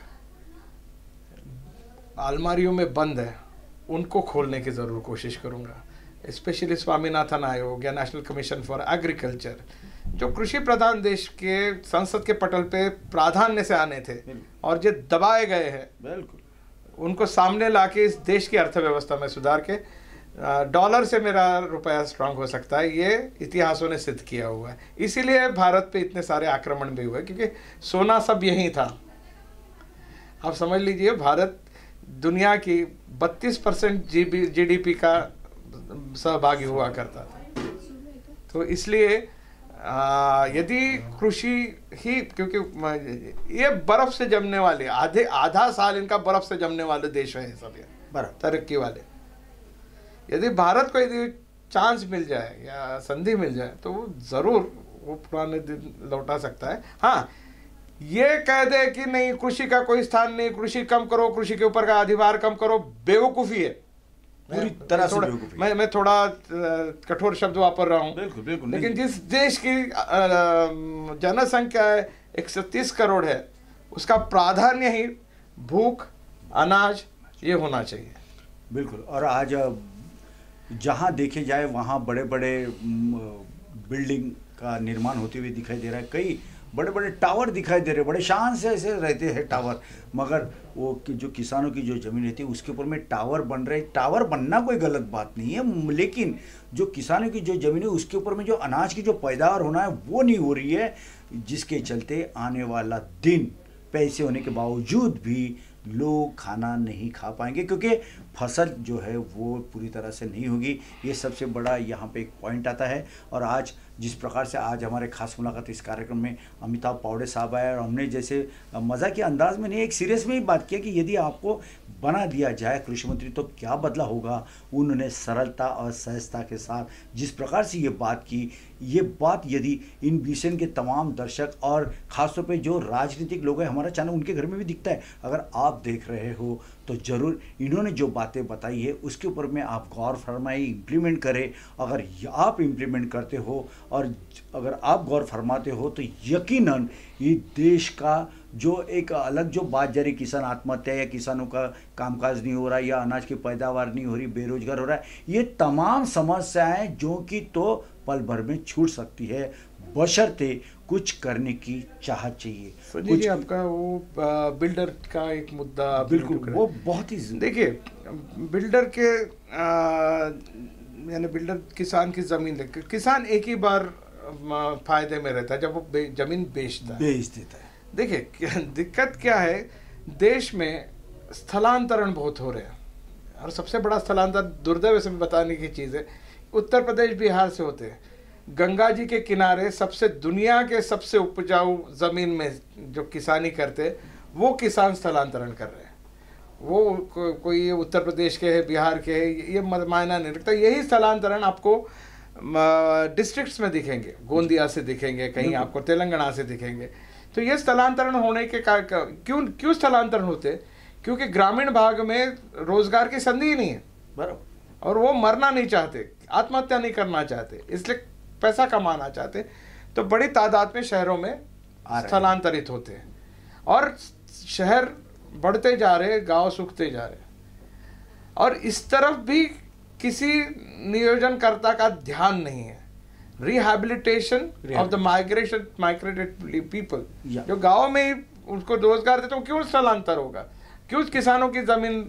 अलमारियों में बंद है, उनको खोलने की ज़रूर कोशिश करूँगा। स्पेशली स्वामीनाथन आयोग या नेशनल कमीशन फॉर एग्रीकल्चर, जो कृषि प्रधान देश के संसद के पटल पे प्राधान्य से आने थे और जो दबाए गए हैं, बिल्कुल, उनको सामने लाके इस देश की अर्थव्यवस्था में सुधार के डॉलर से मेरा रुपया स्ट्रांग हो सकता है, ये इतिहासों ने सिद्ध किया हुआ है। इसीलिए भारत पे इतने सारे आक्रमण भी हुए, क्योंकि सोना सब यही था। आप समझ लीजिए भारत दुनिया की बत्तीस परसेंट जी डी पी का सहभागी हुआ करता था। तो इसलिए यदि कृषि ही, क्योंकि ये बर्फ से जमने वाले, आधे आधा साल इनका बर्फ से जमने वाले देश है सब, ये बराबर तरक्की वाले। यदि भारत को यदि चांस मिल जाए या संधि मिल जाए तो वो ज़रूर वो पुराने दिन लौटा सकता है। हाँ, ये कह दे कि नहीं कृषि का कोई स्थान नहीं, कृषि कम करो, कृषि के ऊपर का अधिभार कम करो, बेवकूफ़ी है, पूरी तरह से बेवकूफी। मैं मैं थोड़ा कठोर शब्द वापर रहा हूँ, बिल्कुल बिल्कुल, लेकिन जिस देश की जनसंख्या है एक सौ तीस करोड़ है, उसका प्राधान्य ही भूख, अनाज ये होना चाहिए। बिल्कुल। और आज जहाँ देखे जाए वहाँ बड़े बड़े बिल्डिंग का निर्माण होते हुए दिखाई दे रहा है, कई बड़े बड़े टावर दिखाई दे रहे हैं, बड़े शान से ऐसे रहते हैं टावर, मगर वो कि जो किसानों की जो ज़मीन रहती है उसके ऊपर में टावर बन रहे। टावर बनना कोई गलत बात नहीं है, लेकिन जो किसानों की जो ज़मीन है उसके ऊपर में जो अनाज की जो पैदावार होना है वो नहीं हो रही है, जिसके चलते आने वाला दिन पैसे होने के बावजूद भी लोग खाना नहीं खा पाएंगे, क्योंकि फसल जो है वो पूरी तरह से नहीं होगी। ये सबसे बड़ा यहाँ पे एक पॉइंट आता है। और आज जिस प्रकार से आज हमारे खास मुलाकात इस कार्यक्रम में अमिताभ पावड़े साहब आए और हमने जैसे मज़ा के अंदाज में नहीं, एक सीरियस में ही बात किया कि यदि आपको बना दिया जाए कृषि मंत्री तो क्या बदला होगा। उन्होंने सरलता और सहजता के साथ जिस प्रकार से ये बात की, ये बात यदि इन विषय के तमाम दर्शक और ख़ासतौर पे जो राजनीतिक लोग हैं, हमारा चैनल उनके घर में भी दिखता है, अगर आप देख रहे हो तो ज़रूर इन्होंने जो बातें बताई है उसके ऊपर में आप गौर फरमाइए, इम्प्लीमेंट करें। अगर आप इम्प्लीमेंट करते हो और अगर आप गौर फरमाते हो तो यकीनन ये देश का जो एक अलग जो बात जा रही, किसान आत्महत्या या किसानों का कामकाज नहीं हो रहा या अनाज की पैदावार नहीं हो रही, बेरोजगार हो रहा है, ये तमाम समस्याएं जो कि तो पल भर में छूट सकती है, बशर्ते कुछ करने की चाहत चाहिए। कुछ आपका वो बिल्डर का एक मुद्दा, बिल्कुल वो बहुत ही, देखिए बिल्डर के यानी बिल्डर किसान की ज़मीन लेकर, किसान एक ही बार फायदे में रहता है जब वो बे, जमीन बेचता है, बेच देता है। देखिए दिक्कत क्या है, देश में स्थलांतरण बहुत हो रहे हैं और सबसे बड़ा स्थलांतरण दुर्दैव से बताने की चीज़ है, उत्तर प्रदेश बिहार से होते हैं। गंगा जी के किनारे सबसे दुनिया के सबसे उपजाऊ ज़मीन में जो किसानी करते वो किसान स्थलांतरण कर रहे हैं। वो को, कोई उत्तर प्रदेश के है, बिहार के है, ये मायना नहीं रखता। यही स्थलांतरण आपको डिस्ट्रिक्ट्स में दिखेंगे, गोंदिया से दिखेंगे, कहीं आपको तेलंगाना से दिखेंगे। तो ये स्थलांतरण होने के कारण क्यों क्यों स्थलांतरण होते, क्योंकि ग्रामीण भाग में रोजगार की संधि ही नहीं है, बराबर, और वो मरना नहीं चाहते, आत्महत्या नहीं करना चाहते, इसलिए पैसा कमाना चाहते, तो बड़ी तादाद में शहरों में स्थलांतरित होते हैं और शहर बढ़ते जा रहे, गांव सूखते जा रहे। और इस तरफ भी किसी नियोजनकर्ता का ध्यान नहीं है। Rehabilitation of the migration migrated people, जो गांव में ही उसको रोजगार देते हो, क्यों स्थलांतर होगा, क्यों किसानों की जमीन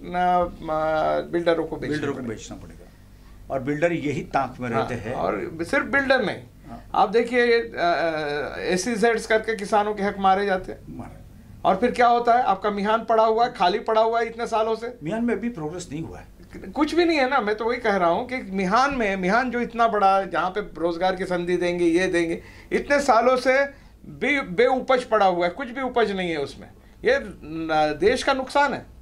बिल्डरों को बिल्डरों को बेचना पड़ेगा। और बिल्डर यही ताक में रहते हैं। और सिर्फ बिल्डर नहीं, आप देखिए एसीजेड्स करके किसानों के हक मारे जाते हैं, मारे। और फिर क्या होता है, आपका मिहान पड़ा हुआ है, खाली पड़ा हुआ है इतने सालों से, मियान में भी प्रोग्रेस नहीं हुआ है, कुछ भी नहीं है ना। मैं तो वही कह रहा हूँ कि मिहान में, मिहान जो इतना बड़ा, जहाँ पे रोजगार की संधि देंगे, ये देंगे, इतने सालों से बे बे उपज पड़ा हुआ है, कुछ भी उपज नहीं है उसमें। ये देश का नुकसान है,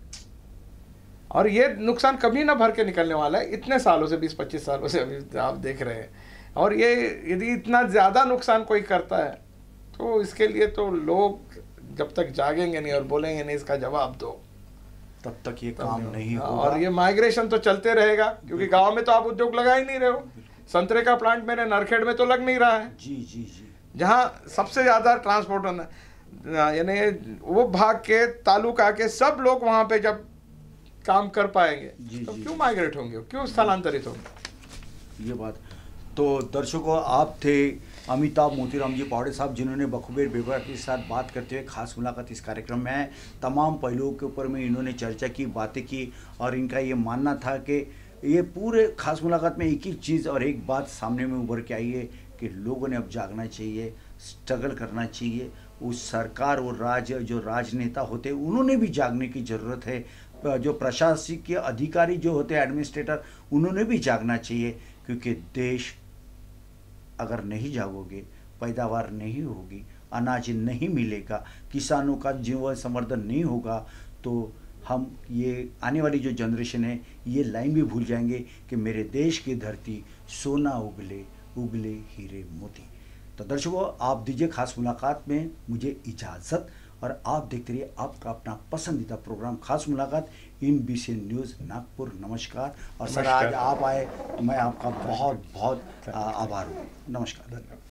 और ये नुकसान कभी ना भर के निकलने वाला है, इतने सालों से, बीस पच्चीस सालों से अभी आप देख रहे हैं। और ये यदि इतना ज़्यादा नुकसान कोई करता है तो इसके लिए तो लोग जब तक जागेंगे नहीं और बोलेंगे नहीं इसका जवाब दो, तब तक ये काम नहीं होगा। और ये माइग्रेशन तो चलते रहेगा, क्योंकि गांव में तो आप उद्योग लगा ही नहीं रहे हो। संतरे का प्लांट मेरे नरखेड़ में तो लग नहीं रहा है, जी जी जी, जहाँ सबसे ज़्यादा ट्रांसपोर्ट होना, यानी वो भाग के तालुका के सब लोग वहाँ पे जब काम कर पाएंगे जी, तो जी, क्यों जी। माइग्रेट होंगे, क्यों स्थलांतरित होंगे। ये बात। तो दर्शकों, आप थे अमिताभ मोतीराम जी पावड़े साहब, जिन्होंने बखूबी बेबाक के साथ बात करते हुए खास मुलाकात इस कार्यक्रम में है। तमाम पहलुओं के ऊपर में इन्होंने चर्चा की, बातें की, और इनका ये मानना था कि ये पूरे खास मुलाकात में एक ही चीज़ और एक बात सामने में उभर के आई है कि लोगों ने अब जागना चाहिए, स्ट्रगल करना चाहिए। उस सरकार और राज्य जो राजनेता होते हैं उन्होंने भी जागने की ज़रूरत है, जो प्रशासकीय अधिकारी जो होते हैं, एडमिनिस्ट्रेटर, उन्होंने भी जागना चाहिए, क्योंकि देश अगर नहीं जागोगे, पैदावार नहीं होगी, अनाज नहीं मिलेगा, किसानों का जीवन संवर्धन नहीं होगा, तो हम ये आने वाली जो जनरेशन है ये लाइन भी भूल जाएंगे कि मेरे देश की धरती सोना उगले उगले हीरे मोती। तो दर्शकों, आप दीजिए खास मुलाकात में मुझे इजाज़त, और आप देखते रहिए आपका अपना पसंदीदा प्रोग्राम खास मुलाकात, इन B C N news Nagpur. नमस्कार। और सर, आज आप आए, मैं आपका बहुत बहुत आभार हूँ। नमस्कार। धन्यवाद।